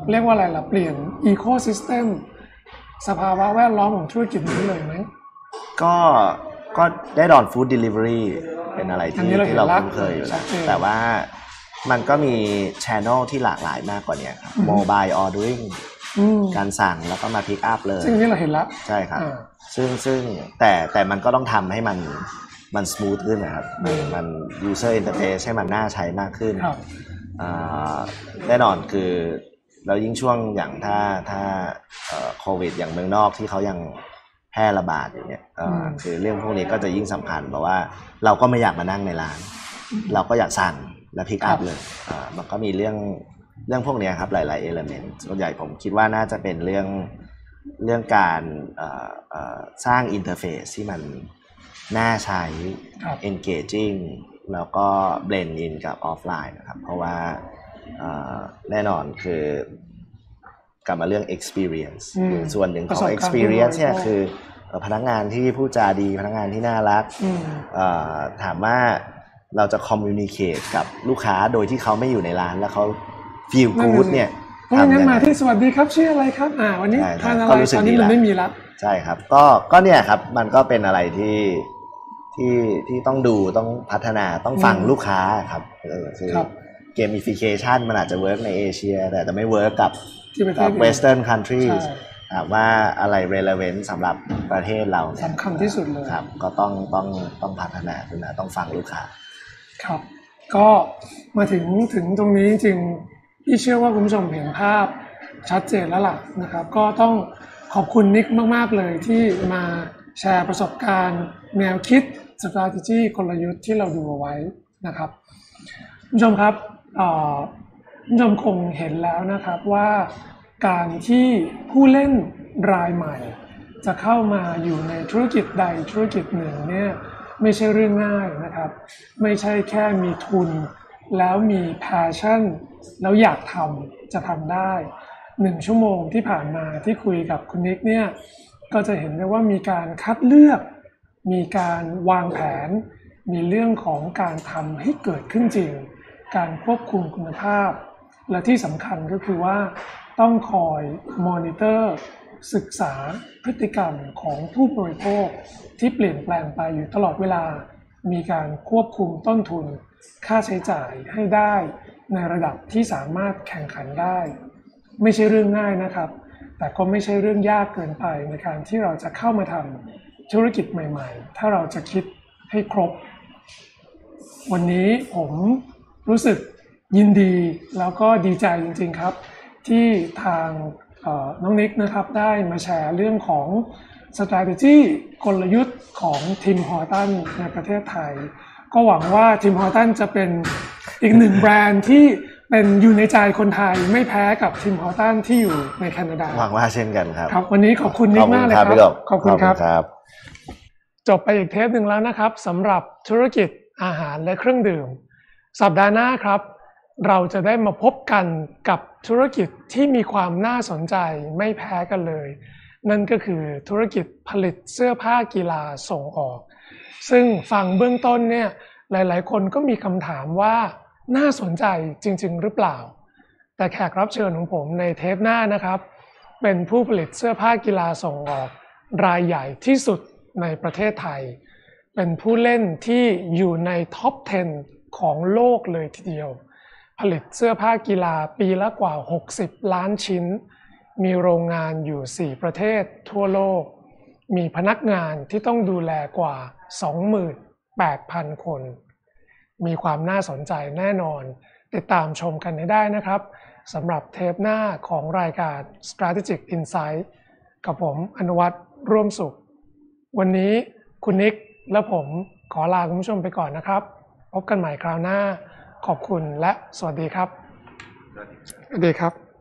[SPEAKER 1] เรียกว่าอะไรล่ะเปลี่ยน ecosystem สภาวะแวดล้อมของธุรกิจนี้เลยไหม
[SPEAKER 2] ก็ก็ได้ดอนฟู้ดเดลิเวอรี่เป็นอะไรที่เราคุ้นเคยอยู่แล้วแต่ว่ามันก็มี channel ที่หลากหลายมากกว่านี้ครับ mobile ordering การสั่งแล้วก็มา pick up เลย
[SPEAKER 1] ซึ่งนี่เราเห็นแล้ว
[SPEAKER 2] ใช่ครับซึ่งแต่มันก็ต้องทำให้มัน smooth ขึ้นนะครับมัน user interface ให้มันน่าใช้มากขึ้นแน่นอนคือแล้วยิ่งช่วงอย่างถ้าโควิดอย่างเมืองนอกที่เขายังแพร่ระบาดอย่างเงี้ยคือเรื่องพวกนี้ก็จะยิ่งสำคัญเพราะว่าเราก็ไม่อยากมานั่งในร้านเราก็อยากสั่งและพิกอัพเลยมันก็มีเรื่องพวกนี้ครับหลายๆเอลิเมนต์ส่วนใหญ่ผมคิดว่าน่าจะเป็นเรื่องการสร้างอินเทอร์เฟซที่มันน่าใช้ engaging แล้วก็ blend in กับออฟไลน์นะครับเพราะว่าแน่นอนคือกลับมาเรื่อง experience ส่วนหนึ่งของ experience เนี่ยคือพนักงานที่พูดจาดีพนักงานที่น่ารักถามว่าเราจะ communicate กับลูกค้าโดยที่เขาไม่อยู่ในร้านแล้วเขา feel good เนี่ย
[SPEAKER 1] ทำยังไงมาที่สวัสดีครับชื่ออะไรครับวันนี้ทานอะไรตอนนี้มันไม่มีแล้ว
[SPEAKER 2] ใช่ครับก็เนี่ยครับมันก็เป็นอะไรที่ต้องดูต้องพัฒนาต้องฟังลูกค้าครับคือgamification มันอาจจะเวิร์กในเอเชียแต่จะไม่เวิร์กกับ Western countries ถามว่าอะไร relevant สำหรับประเทศเราเนี่ย
[SPEAKER 1] สำคัญที่สุดเลย
[SPEAKER 2] ครับก็ต้องพัฒนาขึ้นมาต้องฟังลูกค้า
[SPEAKER 1] ครับก็มาถึงตรงนี้จริงพี่เชื่อว่าคุณผู้ชมเห็นภาพชัดเจนแล้วล่ะนะครับก็ต้องขอบคุณนิกมากๆเลยที่มาแชร์ประสบการณ์แนวคิด strategy กลยุทธ์ที่เราดูเอาไว้นะครับคุณผู้ชมครับคุณผู้ชมคงเห็นแล้วนะครับว่าการที่ผู้เล่นรายใหม่จะเข้ามาอยู่ในธุรกิจใดธุรกิจหนึ่งเนี่ยไม่ใช่เรื่องง่ายนะครับไม่ใช่แค่มีทุนแล้วมี passion แล้วอยากทำจะทำได้1 ชั่วโมงที่ผ่านมาที่คุยกับคุณนิกเนี่ยก็จะเห็นได้ว่ามีการคัดเลือกมีการวางแผนมีเรื่องของการทำให้เกิดขึ้นจริงการควบคุมคุณภาพและที่สำคัญก็คือว่าต้องคอยมอนิเตอร์ศึกษาพฤติกรรมของผู้บริโภคที่เปลี่ยนแปลงไปอยู่ตลอดเวลามีการควบคุมต้นทุนค่าใช้จ่ายให้ได้ในระดับที่สามารถแข่งขันได้ไม่ใช่เรื่องง่ายนะครับแต่ก็ไม่ใช่เรื่องยากเกินไปในการที่เราจะเข้ามาทำธุรกิจใหม่ๆถ้าเราจะคิดให้ครบวันนี้ผมรู้สึกยินดีแล้วก็ดีใจจริงๆครับที่ทางน้องนิกนะครับได้มาแชร์เรื่องของ strategy กลยุทธ์ของTim Hortonในประเทศไทยก็หวังว่าTim Hortonจะเป็นอีกหนึ่งแบรนด์ที่เป็นอยู่ในใจคนไทยไม่แพ้กับTim Hortonที่อยู่ในแคนาดา
[SPEAKER 2] หวังว่าเช่นกันครับ
[SPEAKER 1] ครับวันนี้ขอบคุณนิกมากเลยครับขอบคุณครับจบไปอีกเทปหนึ่งแล้วนะครับสำหรับธุรกิจอาหารและเครื่องดื่มสัปดาห์หน้าครับเราจะได้มาพบกันกับธุรกิจที่มีความน่าสนใจไม่แพ้กันเลยนั่นก็คือธุรกิจผลิตเสื้อผ้ากีฬาส่งออกซึ่งฟังเบื้องต้นเนี่ยหลายๆคนก็มีคำถามว่าน่าสนใจจริงๆหรือเปล่าแต่แขกรับเชิญของผมในเทปหน้านะครับเป็นผู้ผลิตเสื้อผ้ากีฬาส่งออกรายใหญ่ที่สุดในประเทศไทยเป็นผู้เล่นที่อยู่ในท็อป 10 ของโลกเลยทีเดียวผลิตเสื้อผ้ากีฬาปีละกว่า60 ล้านชิ้นมีโรงงานอยู่4ประเทศทั่วโลกมีพนักงานที่ต้องดูแลกว่า 28,000 คนมีความน่าสนใจแน่นอนติดตามชมกันให้ได้นะครับสำหรับเทปหน้าของรายการ Strategic Insight กับผมอนุวัฒน์ร่วมสุขวันนี้คุณนิกและผมขอลาคุณผู้ชมไปก่อนนะครับพบกันใหม่คราวหน้าขอบคุณและสวัสดีครับสวัสดีครับ